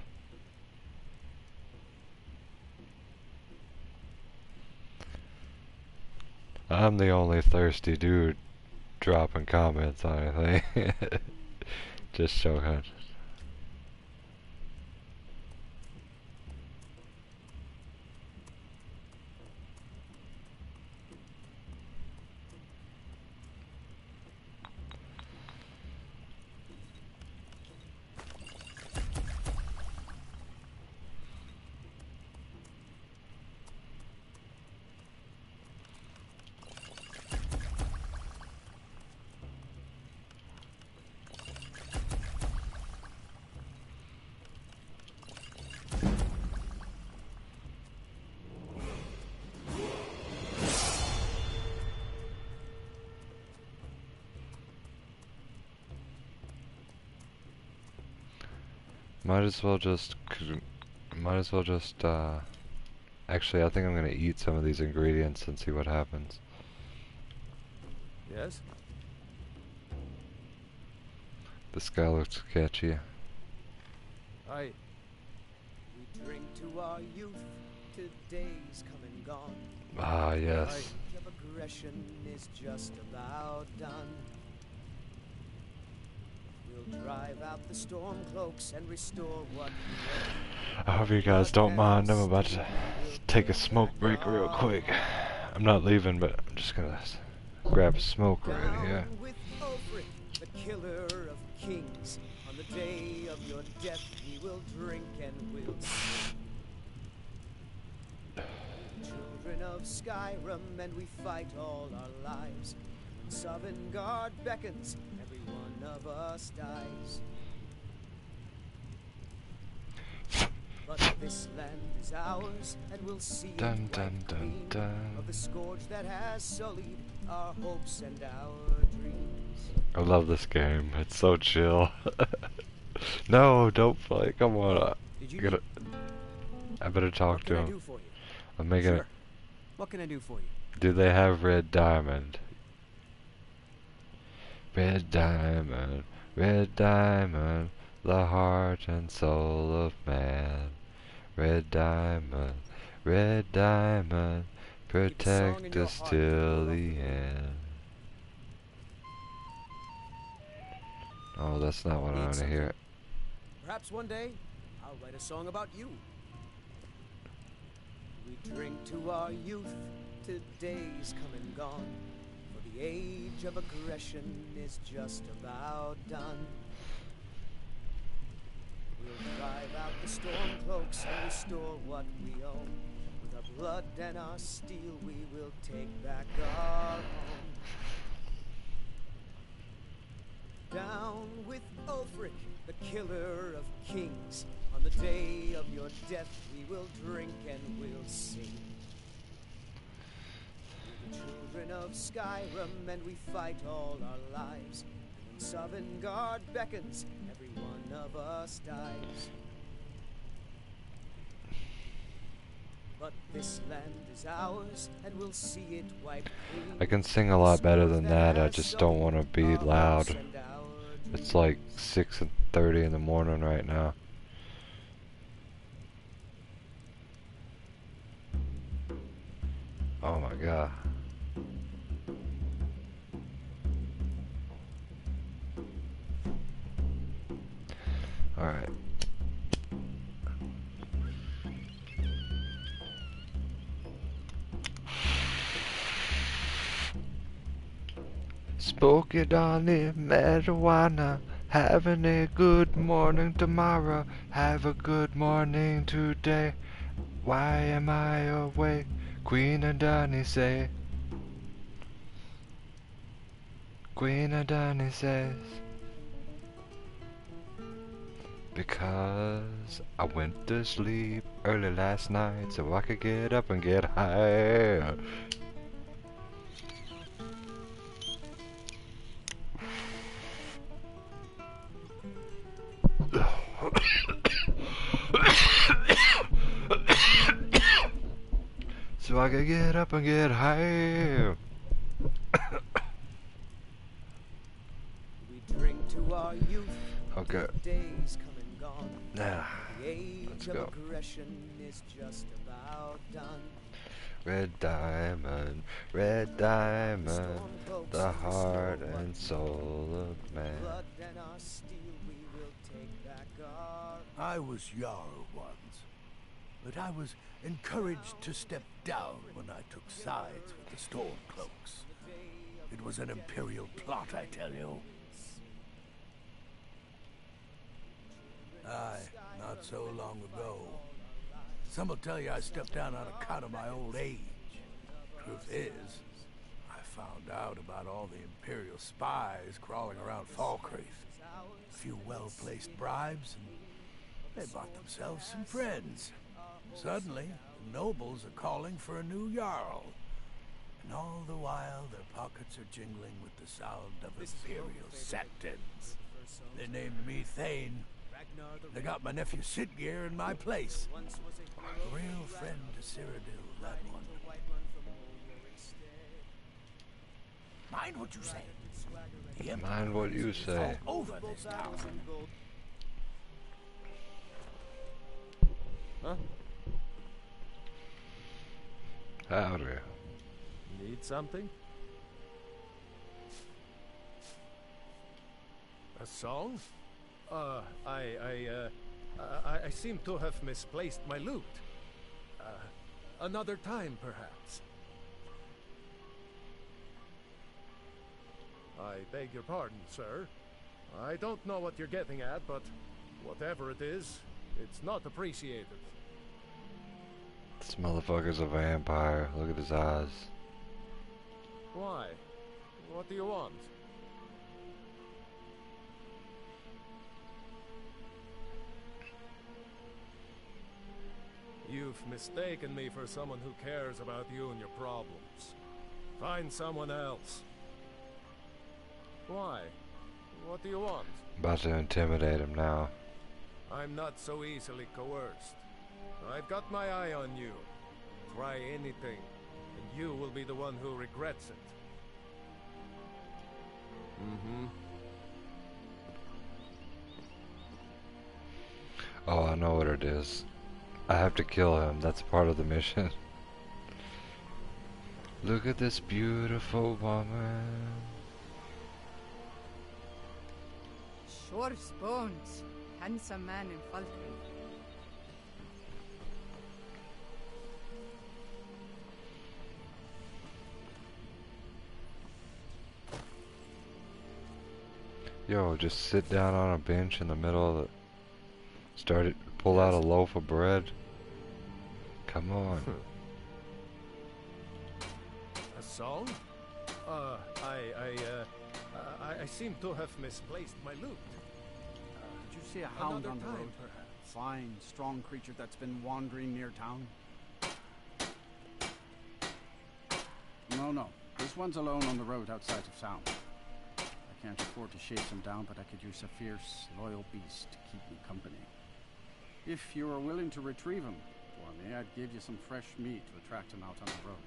I'm the only thirsty dude dropping comments on anything. Just joking. Might as well just, actually I think I'm gonna eat some of these ingredients and see what happens. Yes? This guy looks sketchy. I... We drink to our youth, to days come and gone. Ah, yes. Age of aggression is just about done. We'll drive out the storm cloaks and restore what we I hope you guys don't mind. I'm about to take a smoke break real quick. I'm not leaving, but I'm just gonna grab a smoke right here. Down with Ulfric, the killer of kings. On the day of your death, we will drink and we'll sing. Children of Skyrim, and we fight all our lives. When Sovngarde beckons, every one of us dies. But this land is ours, and we'll see it Dun, wipe dun, dun, clean dun. of the scourge that has sullied our hopes and our dreams. I love this game. It's so chill. No, don't play. Come on. I better talk to him. I'm making it. What can I do for you? Do they have red diamond? Red diamond, the heart and soul of man. Red diamond, protect us till the end. Oh, that's not what I want to hear. Perhaps one day, I'll write a song about you. We drink to our youth, to days come and gone. For the age of aggression is just about done. We'll drive out the storm cloaks and restore what we own. With our blood and our steel, we will take back our home. Down with Ulfric, the killer of kings. On the day of your death, we will drink and we'll sing. The children of Skyrim, and we fight all our lives. When Sovngarde beckons, every one of us dies. But this land is ours, and we'll see it wiped clean. I can sing a lot better than that, I just don't want to be loud. It's like 6:30 in the morning right now. Oh my god. Alright. Smoke it on the marijuana. Having a good morning tomorrow. Have a good morning today. Why am I awake? Queen and Dunny say. Queen and Dunny says. Because I went to sleep early last night so I could get up and get high. So I could get up and get high. We drink to our youth. Okay. Days come and gone. Nah. The age Let's of go. aggression is just about done. Red diamond, the heart and soul of man. Blood and our steel, we will take back our. I was Jarl once, but I was encouraged to step down when I took sides with the Stormcloaks. It was an Imperial plot, I tell you. Aye, not so long ago. Some will tell you I stepped down on account of my old age. Truth is, I found out about all the Imperial spies crawling around Falkreath. A few well-placed bribes, and they bought themselves some friends. Suddenly, the nobles are calling for a new Jarl. And all the while, their pockets are jingling with the sound of Imperial sentence. They named me Thane. They got my nephew Sitgeir in my place. A real friend to Cyrodiil, that one. Mind what you say. The Empire Mind what you say. all over this town. Huh? Howdy. Need something? A song? I seem to have misplaced my lute. Another time, perhaps. I beg your pardon, sir. I don't know what you're getting at, but whatever it is, it's not appreciated. This motherfucker's a vampire. Look at his eyes. Why? What do you want? You've mistaken me for someone who cares about you and your problems. Find someone else. Why? What do you want? About to intimidate him now. I'm not so easily coerced. I've got my eye on you. Try anything, and you will be the one who regrets it. Mm-hmm. Oh, I know what it is. I have to kill him. That's part of the mission. Look at this beautiful woman. Shor's bones. Handsome man in Falkreath. Yo, just sit down on a bench in the middle of the... pull out a loaf of bread. Come on. A song? I seem to have misplaced my lute. Did you see a hound on the road? Perhaps. Fine, strong creature that's been wandering near town? No. This one's alone on the road outside of town. I can't afford to chase him down, but I could use a fierce, loyal beast to keep me company. If you are willing to retrieve him for me, I'd give you some fresh meat to attract him out on the road.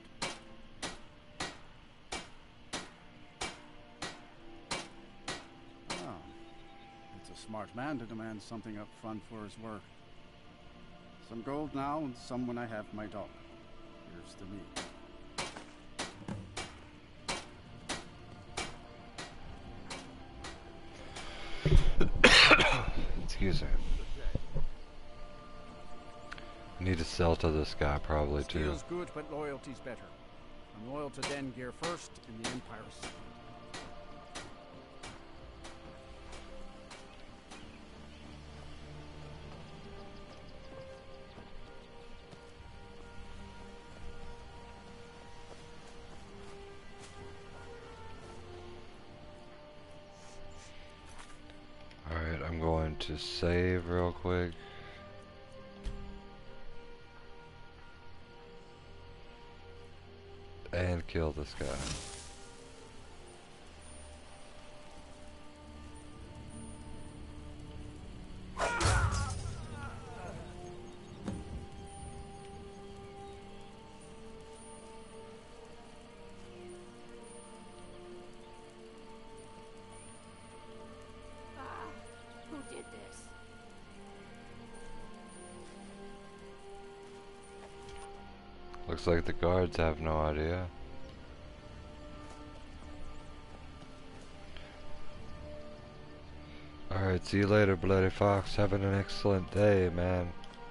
Ah, it's a smart man to demand something up front for his work. Some gold now, and some when I have my dog. Here's the meat. Excuse me. Need to sell to this guy probably too. Steel's good, but loyalty's better. I'm loyal to Dengear first, and the Empire second. Alright, I'm going to save real quick. And kill this guy. Who did this? Looks like the guards have no idea. Alright, see you later, Bloody Fox. Having an excellent day, man.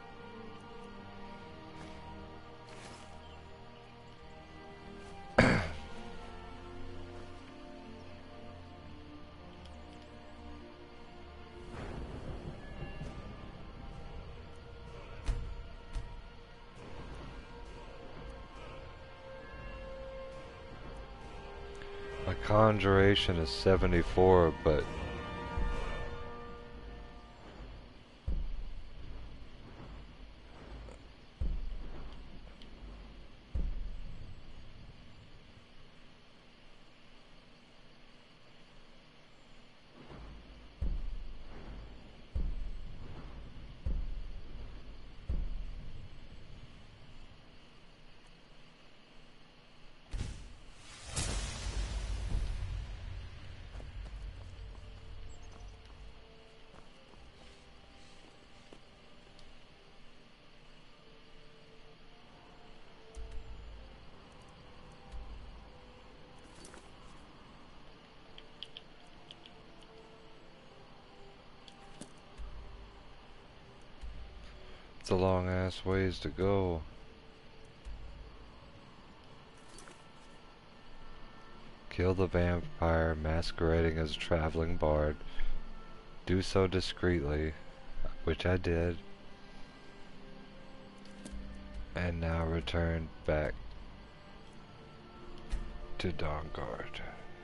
My conjuration is 74, but it's a long ass ways to go. Kill the vampire masquerading as a traveling bard. Do so discreetly, which I did. And now return back to Dawnguard.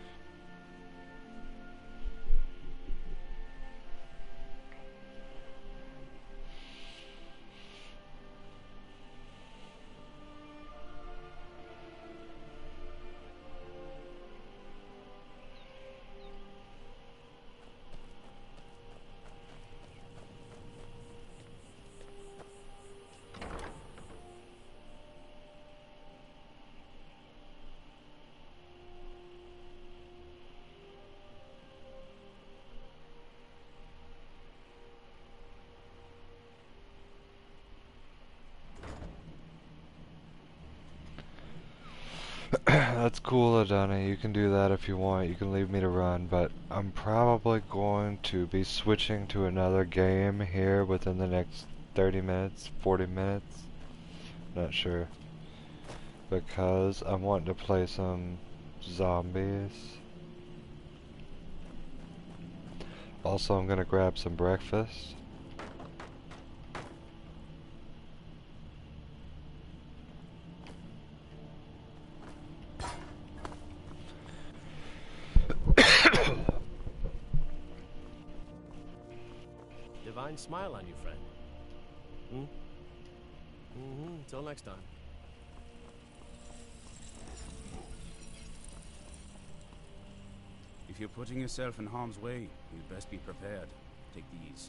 That's cool, Adana. You can do that if you want. You can leave me to run, but I'm probably going to be switching to another game here within the next 30 minutes, 40 minutes. Not sure. Because I'm wanting to play some zombies. Also, I'm gonna grab some breakfast. Divine smile on you, friend. Until next time. If you're putting yourself in harm's way, you'd best be prepared. Take these.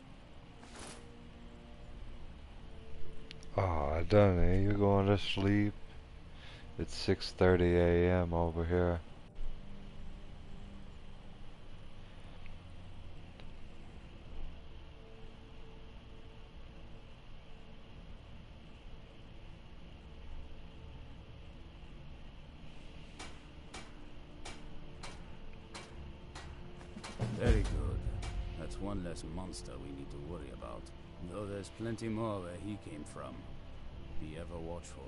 Oh, Dunny, you going to sleep? It's 6:30 a.m. over here. Very good. That's one less monster we need to worry about. Though there's plenty more where he came from. Be ever watchful.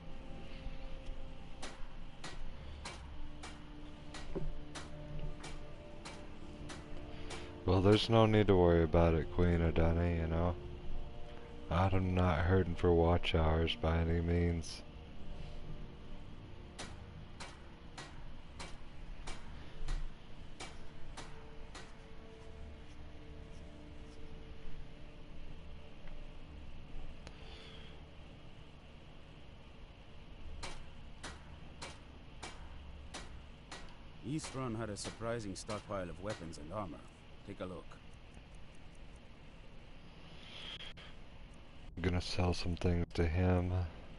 Well, there's no need to worry about it, Queen Adani, you know. I'm not hurting for watch hours by any means. Eastrun had a surprising stockpile of weapons and armor. Take a look. I'm gonna sell some things to him.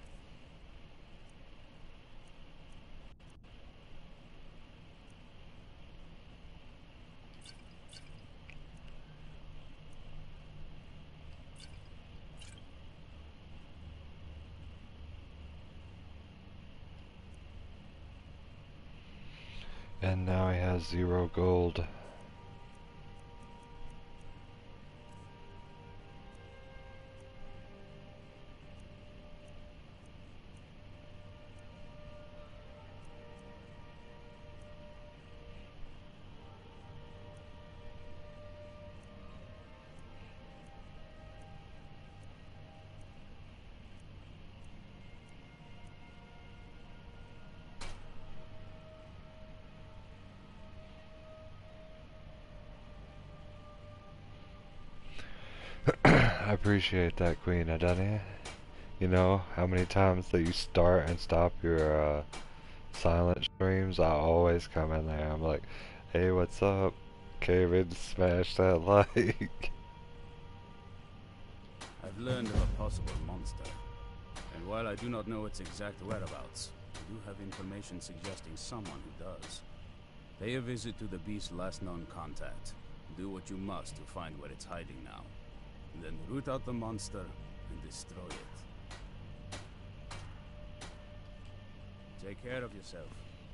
And now he has 0 gold. I appreciate that, Queen Adani. You know how many times that you start and stop your silent streams? I always come in there. I'm like, hey, what's up? Came in, smash that like. I've learned of a possible monster. And while I do not know its exact whereabouts, I do have information suggesting someone who does. Pay a visit to the beast's last known contact. Do what you must to find where it's hiding now. Then root out the monster and destroy it. Take care of yourself.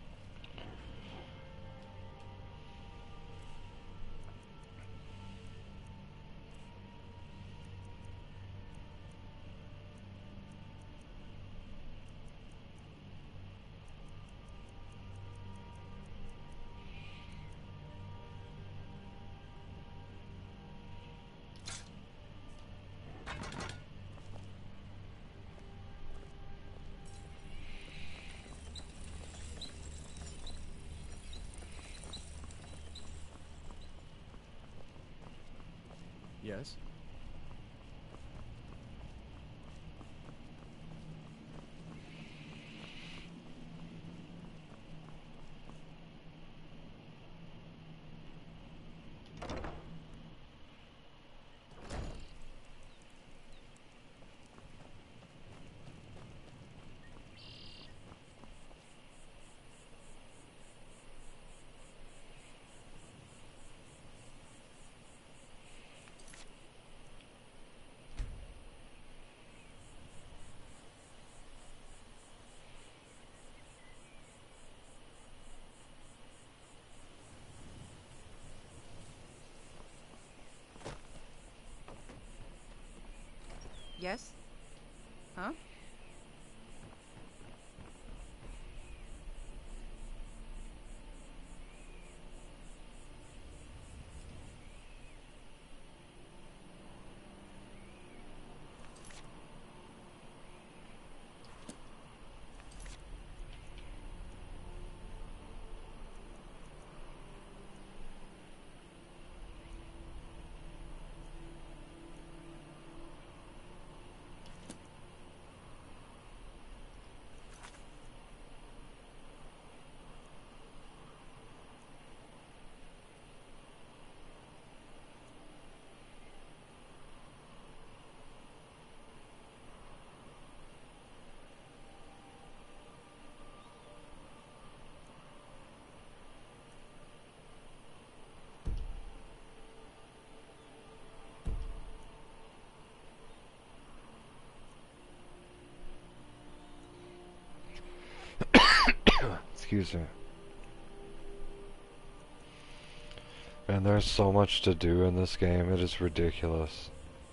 Yes? Yes? Huh? Excuse me. And there's so much to do in this game, it is ridiculous.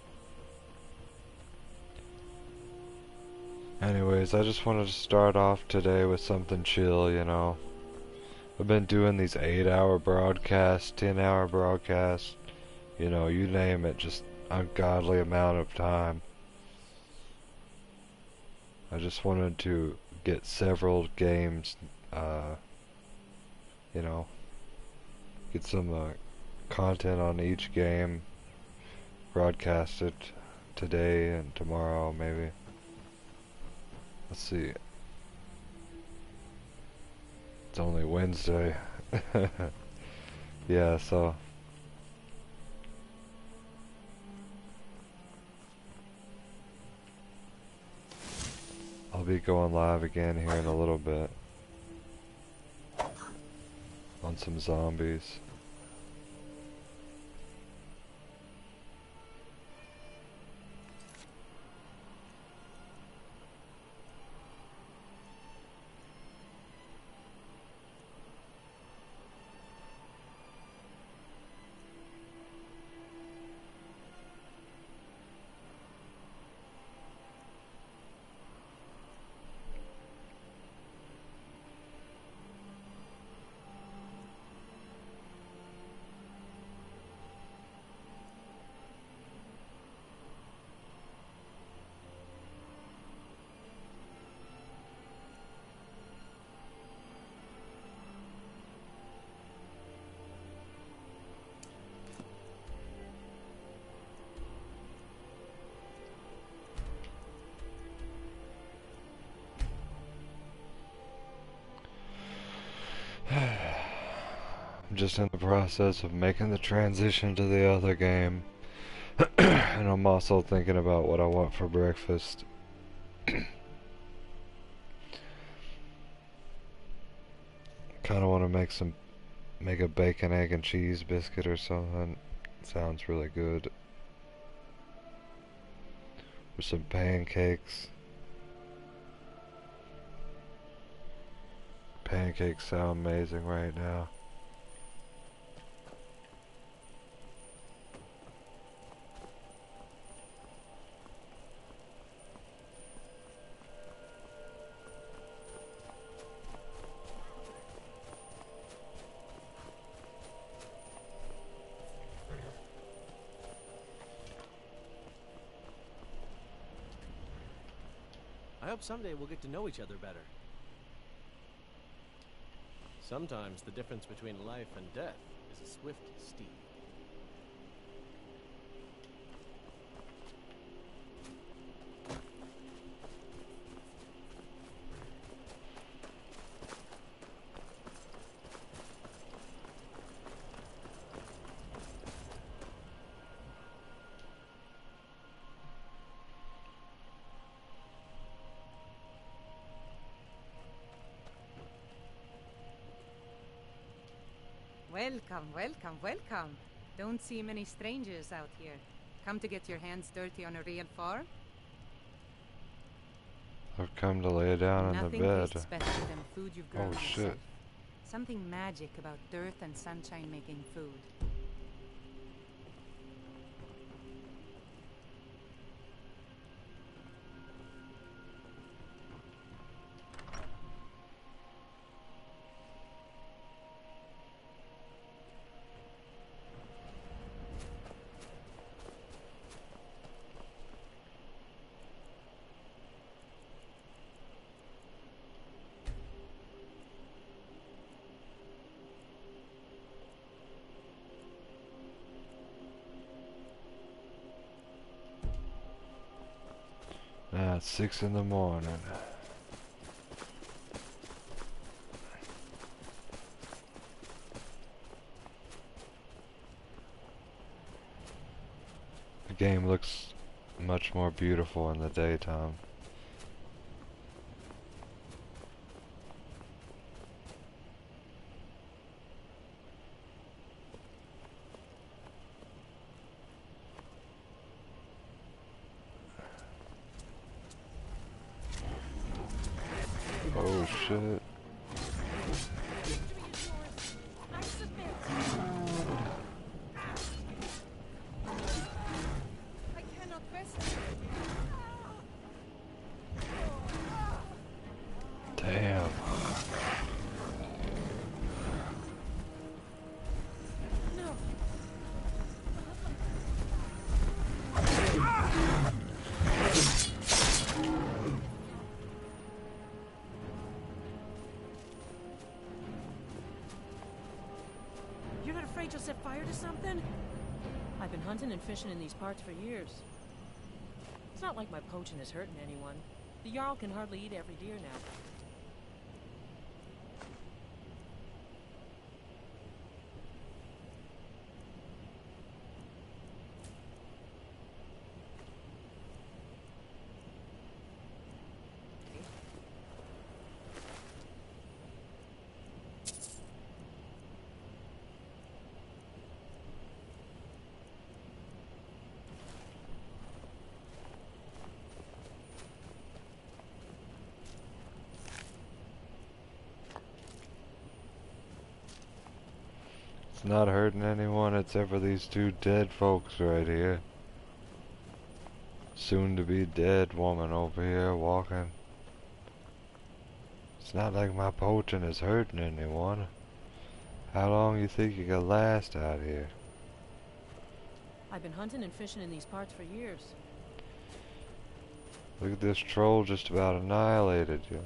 Anyways, I just wanted to start off today with something chill, you know. I've been doing these 8-hour broadcasts, 10-hour broadcasts, you know, you name it, just ungodly amount of time. I just wanted to get several games, you know, get some content on each game, broadcast it today and tomorrow maybe. Let's see. It's only Wednesday. Yeah, so I'll be going live again here in a little bit on some zombies. I'm just in the process of making the transition to the other game. And I'm also thinking about what I want for breakfast. Kinda wanna make a bacon, egg, and cheese biscuit or something. Sounds really good. With some pancakes. Pancakes sound amazing right now. I hope someday we'll get to know each other better. Sometimes the difference between life and death is a swift steed. Welcome, welcome, welcome. Don't see many strangers out here. Come to get your hands dirty on a real farm? I've come to lay down in the Nothing bed. tastes better than food you've grown Oh yourself. shit. Something magic about dirt and sunshine making food. Now it's 6 in the morning. The game looks much more beautiful in the daytime. Oh shit. angel set fire to something? I've been hunting and fishing in these parts for years. It's not like my poaching is hurting anyone. The Jarl can hardly eat every deer now. It's not hurting anyone except for these two dead folks right here. Soon to be dead woman over here walking. It's not like my poaching is hurting anyone. How long you think you can last out here? I've been hunting and fishing in these parts for years. Look at this troll just about annihilated you.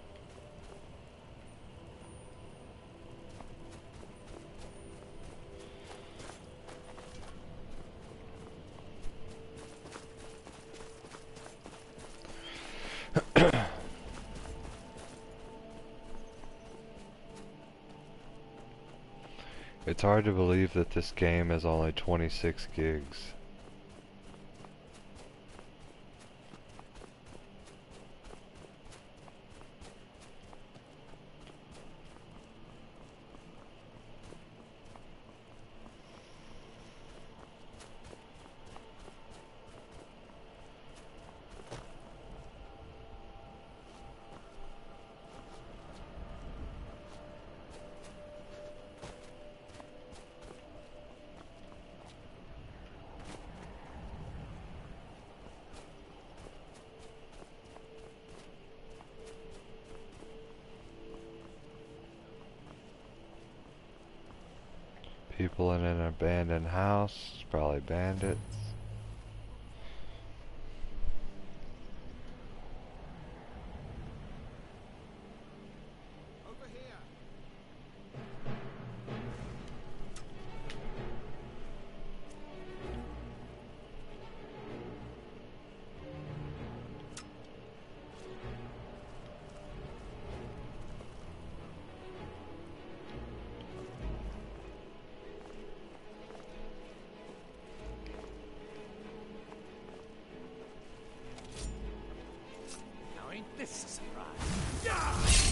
It's hard to believe that this game is only 26 gigs. People in an abandoned house, probably bandits. This is a surprise.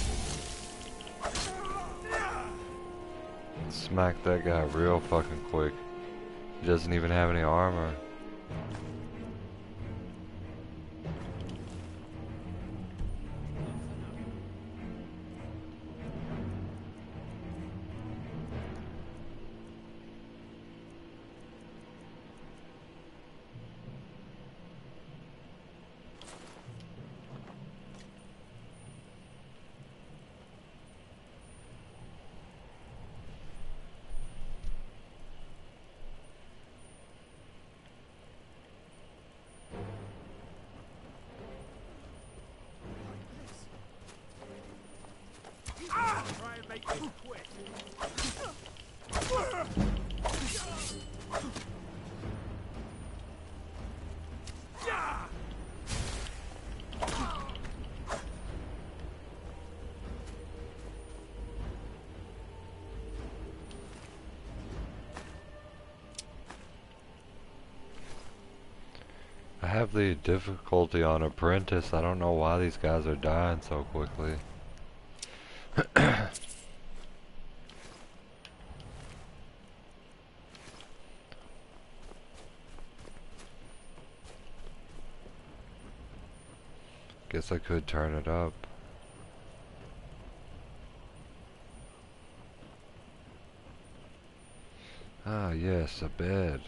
Smack that guy real fucking quick. He doesn't even have any armor. Try and make this quick. I have the difficulty on Apprentice. I don't know why these guys are dying so quickly. Guess I could turn it up. Ah, yes, a bed.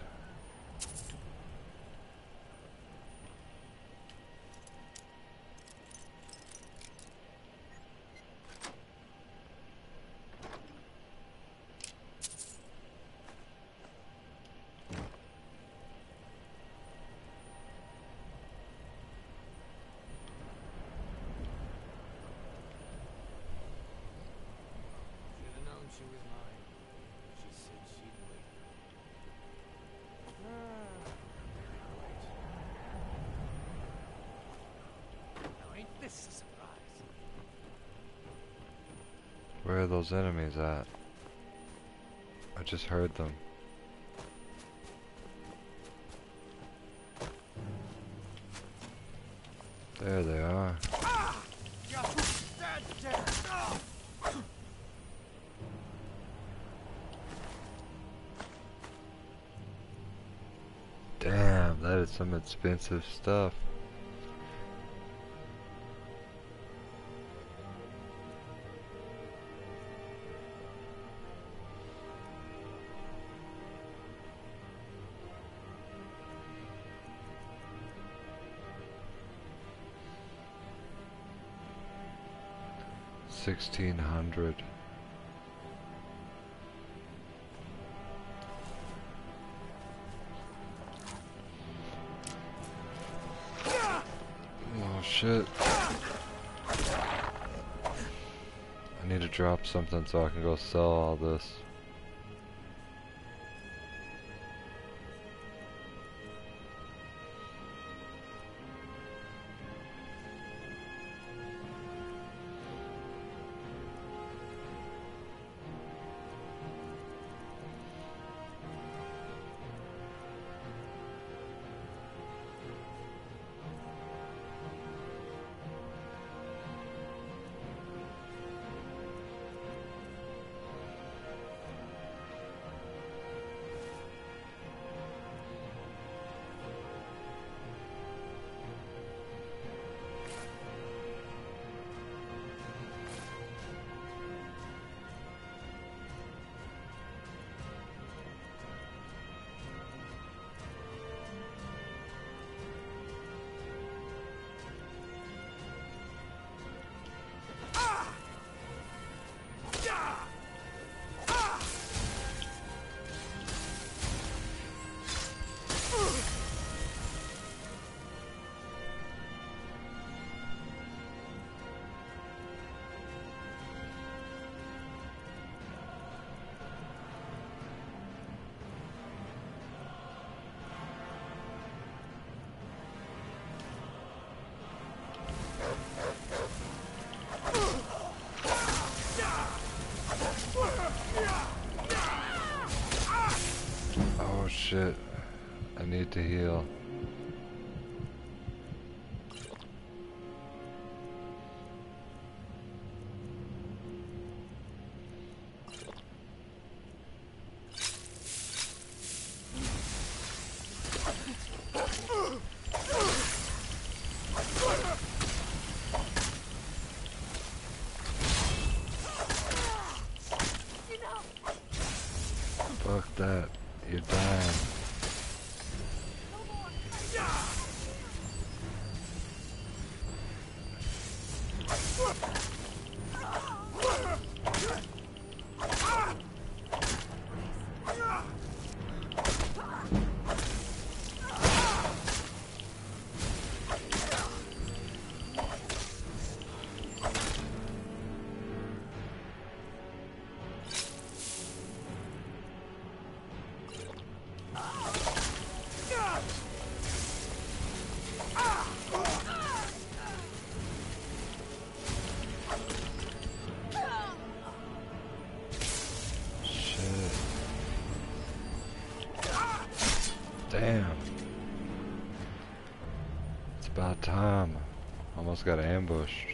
She was mine. She said she'd wait. Where are those enemies at? I just heard them. There they are. Damn, that is some expensive stuff. $1,600. Oh shit. I need to drop something so I can go sell all this. Oh shit, I need to heal. Fuck that, you're dying. Damn. It's about time. Almost got ambushed.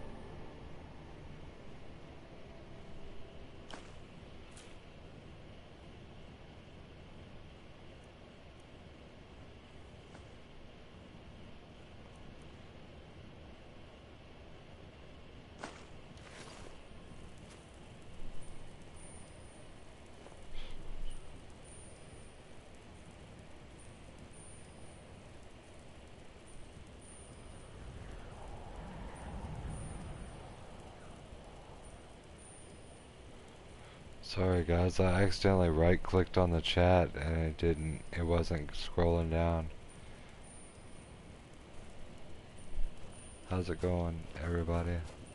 Sorry guys, I accidentally right clicked on the chat and it wasn't scrolling down. How's it going, everybody?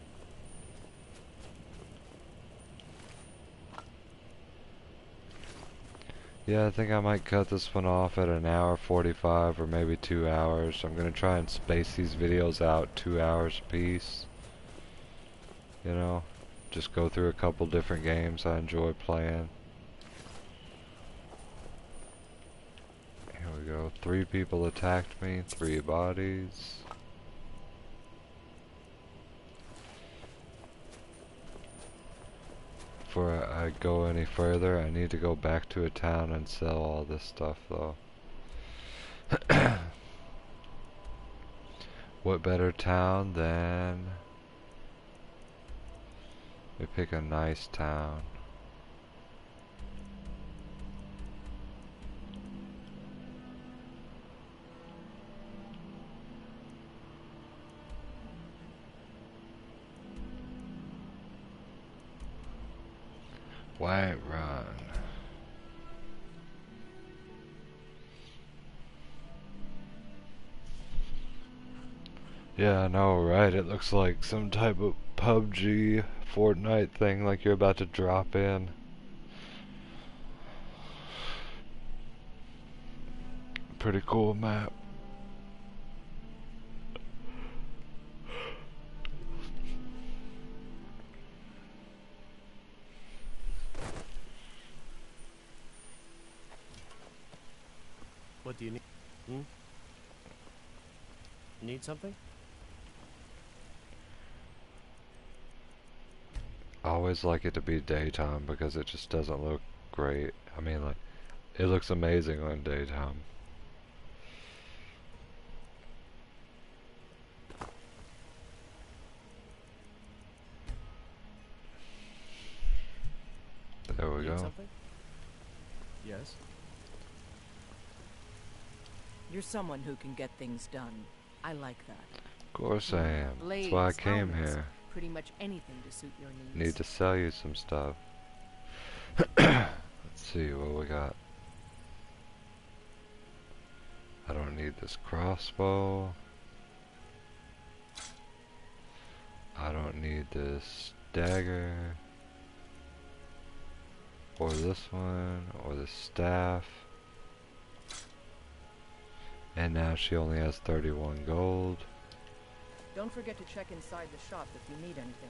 Yeah, I think I might cut this one off at an hour 45 or maybe 2 hours. I'm gonna try and space these videos out 2 hours apiece. You know? just go through a couple different games I enjoy playing. Here we go. 3 people attacked me, 3 bodies. Before I go any further, I need to go back to a town and sell all this stuff though. What better town than... we pick a nice town. White Run. Yeah, I know, right? It looks like some type of PUBG, Fortnite thing, like you're about to drop in. Pretty cool map. What do you need? Need something? I always like it to be daytime because it just doesn't look great. I mean, like, it looks amazing on daytime. There we go. Something? Yes. You're someone who can get things done. I like that. Of course I am. That's why I came here. Pretty much anything to suit your needs. Need to sell you some stuff. Let's see what we got. I don't need this crossbow. I don't need this dagger. Or this one. Or this staff. And now she only has 31 gold. Don't forget to check inside the shop if you need anything.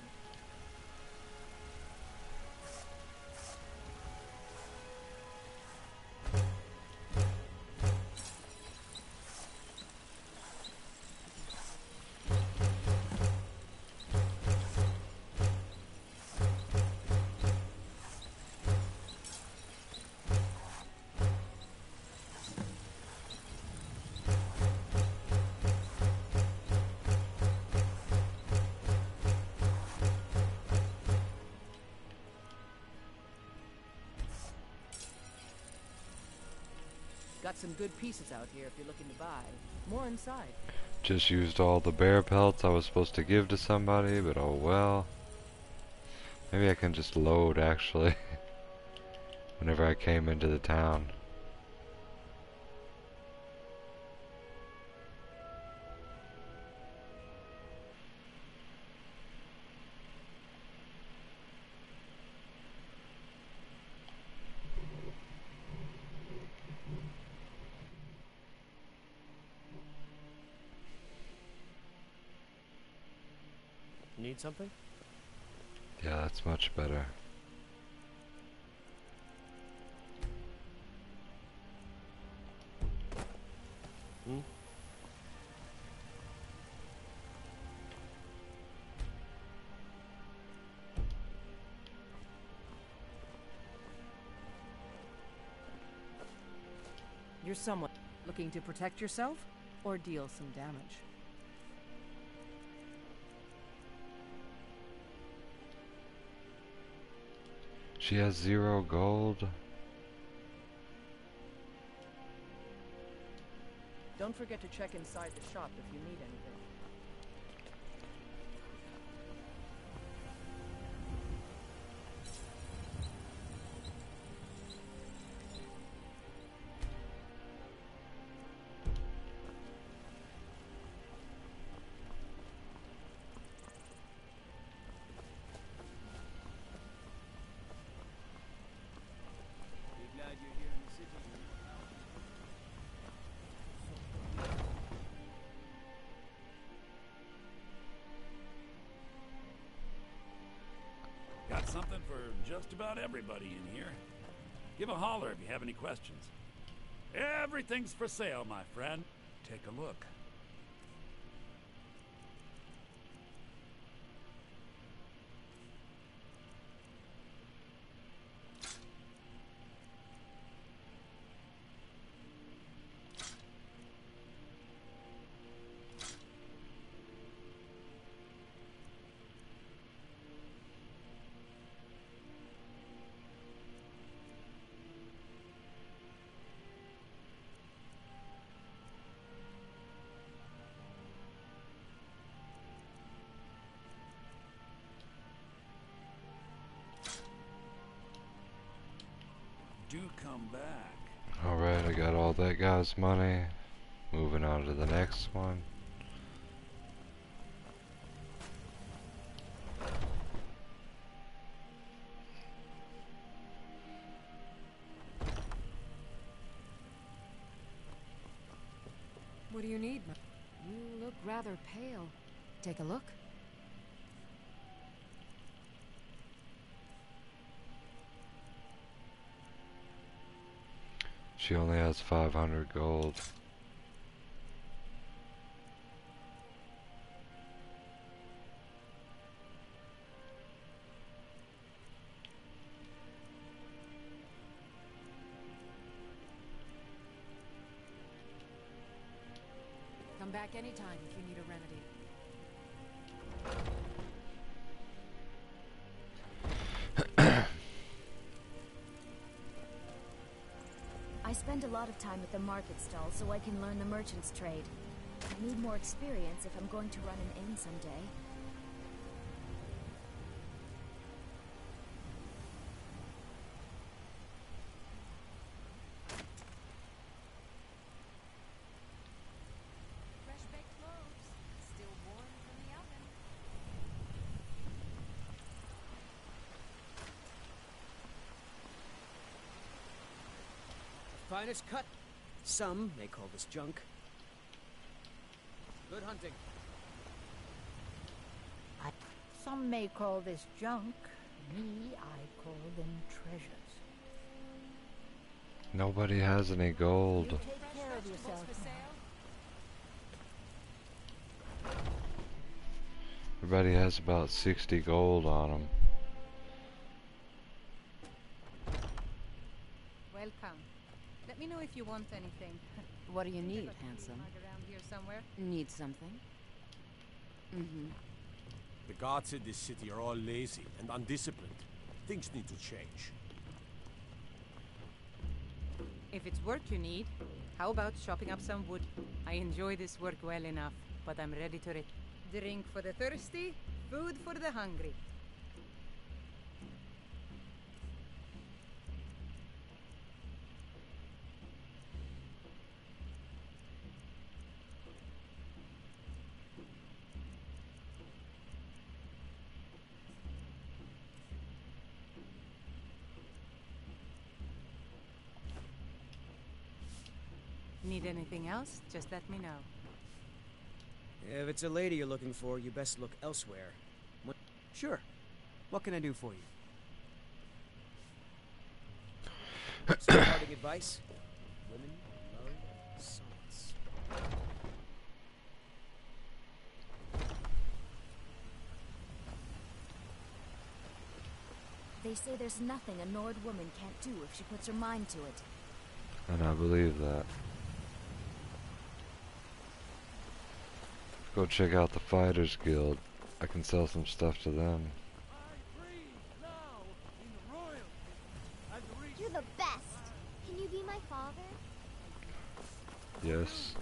Got some good pieces out here if you're looking to buy. More inside. Just used all the bear pelts I was supposed to give to somebody, but oh well. Maybe I can just load actually. Whenever I came into the town. Need something? Yeah, that's much better. You're someone looking to protect yourself or deal some damage. She has 0 gold. Don't forget to check inside the shop if you need anything. got something for just about everybody in here. Give a holler if you have any questions. Everything's for sale, my friend. Take a look. Do come back. Alright, I got all that guy's money. Moving on to the next one. What do you need? You look rather pale. Take a look. She only has 500 gold. Come back anytime if you need a remedy. I spend a lot of time at the market stall so I can learn the merchant's trade. I need more experience if I'm going to run an inn someday. Fresh baked loaves, still warm from the oven. Finest cut. Some may call this junk. Good hunting. Some may call this junk. Me, I call them treasures. Nobody has any gold. You take care of yourself. Everybody has about 60 gold on them. Welcome. Let me know if you want anything. What do you need, handsome? Around here somewhere. Need something? Mm-hmm. The guards in this city are all lazy and undisciplined. Things need to change. If it's work you need, how about chopping up some wood? I enjoy this work well enough, but I'm ready to drink for the thirsty, food for the hungry. Need anything else? Just let me know. If it's a lady you're looking for, you best look elsewhere. Sure. What can I do for you? Some parting advice? Women love solace. They say there's nothing a Nord woman can't do if she puts her mind to it. And I believe that. Go check out the Fighters Guild. I can sell some stuff to them. You're the best. Can you be my father? Yes.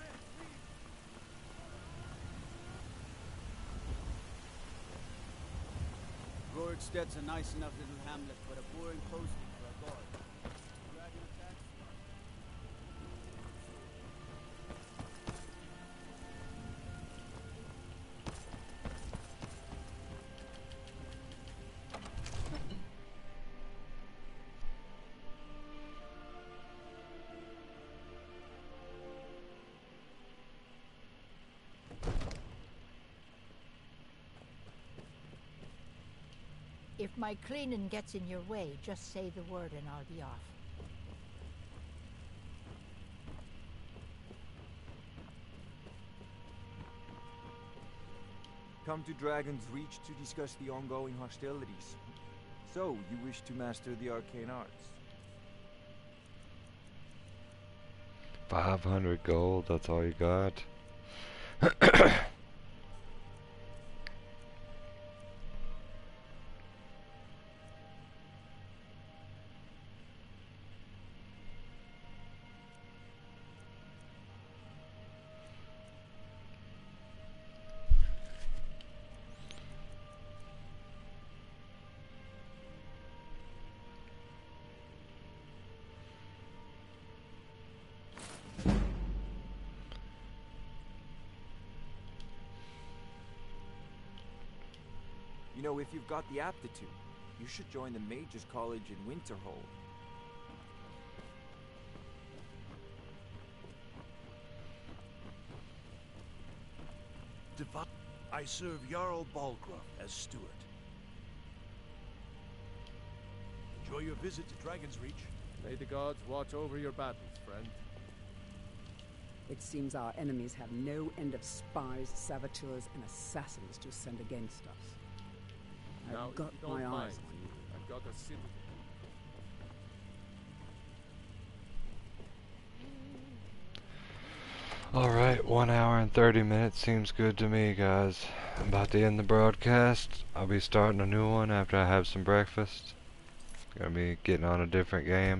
Roriksted's a nice enough little hamlet, but a boring posting for a guard. Dragon attacks? If my cleaning gets in your way, just say the word and I'll be off. Come to Dragon's Reach to discuss the ongoing hostilities. So, you wish to master the arcane arts? 500 gold, that's all you got? You know, if you've got the aptitude, you should join the Mages College in Winterhold. I serve Jarl Balgruuf as steward. Enjoy your visit to Dragon's Reach. May the gods watch over your battles, friend. It seems our enemies have no end of spies, saboteurs, and assassins to send against us. Now, I've got if you don't my eyes mind, on you. I've got a city. Alright, 1 hour and 30 minutes seems good to me, guys. I'm about to end the broadcast. I'll be starting a new one after I have some breakfast. Gonna be getting on a different game.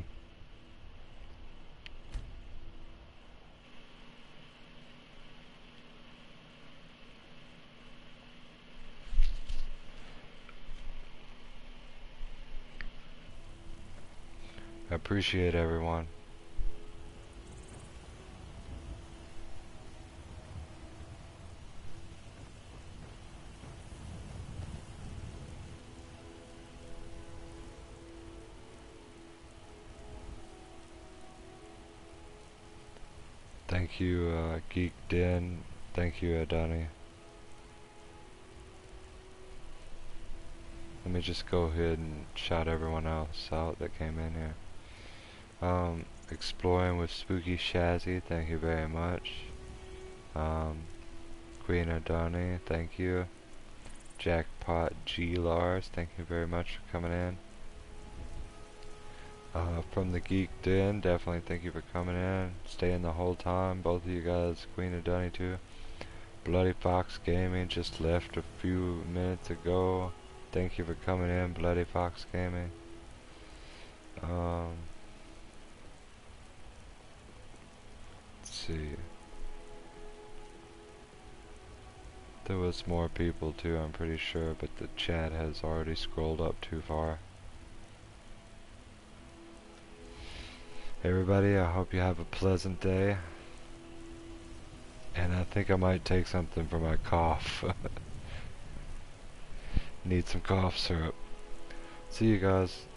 I appreciate everyone. Thank you, Geek Den. Thank you, Adani. Let me just go ahead and shout everyone else out that came in here. Exploring with Spooky Shazzy, thank you very much. Queen Adani, thank you. Jackpot G Lars, thank you very much for coming in. From the Geek Den, definitely thank you for coming in, staying the whole time, both of you guys, Queen Adani too. Bloody Fox Gaming just left a few minutes ago. Thank you for coming in, Bloody Fox Gaming. Let's see. There was more people too, I'm pretty sure, but the chat has already scrolled up too far. Everybody, I hope you have a pleasant day. And I think I might take something for my cough. Need some cough syrup. See you guys.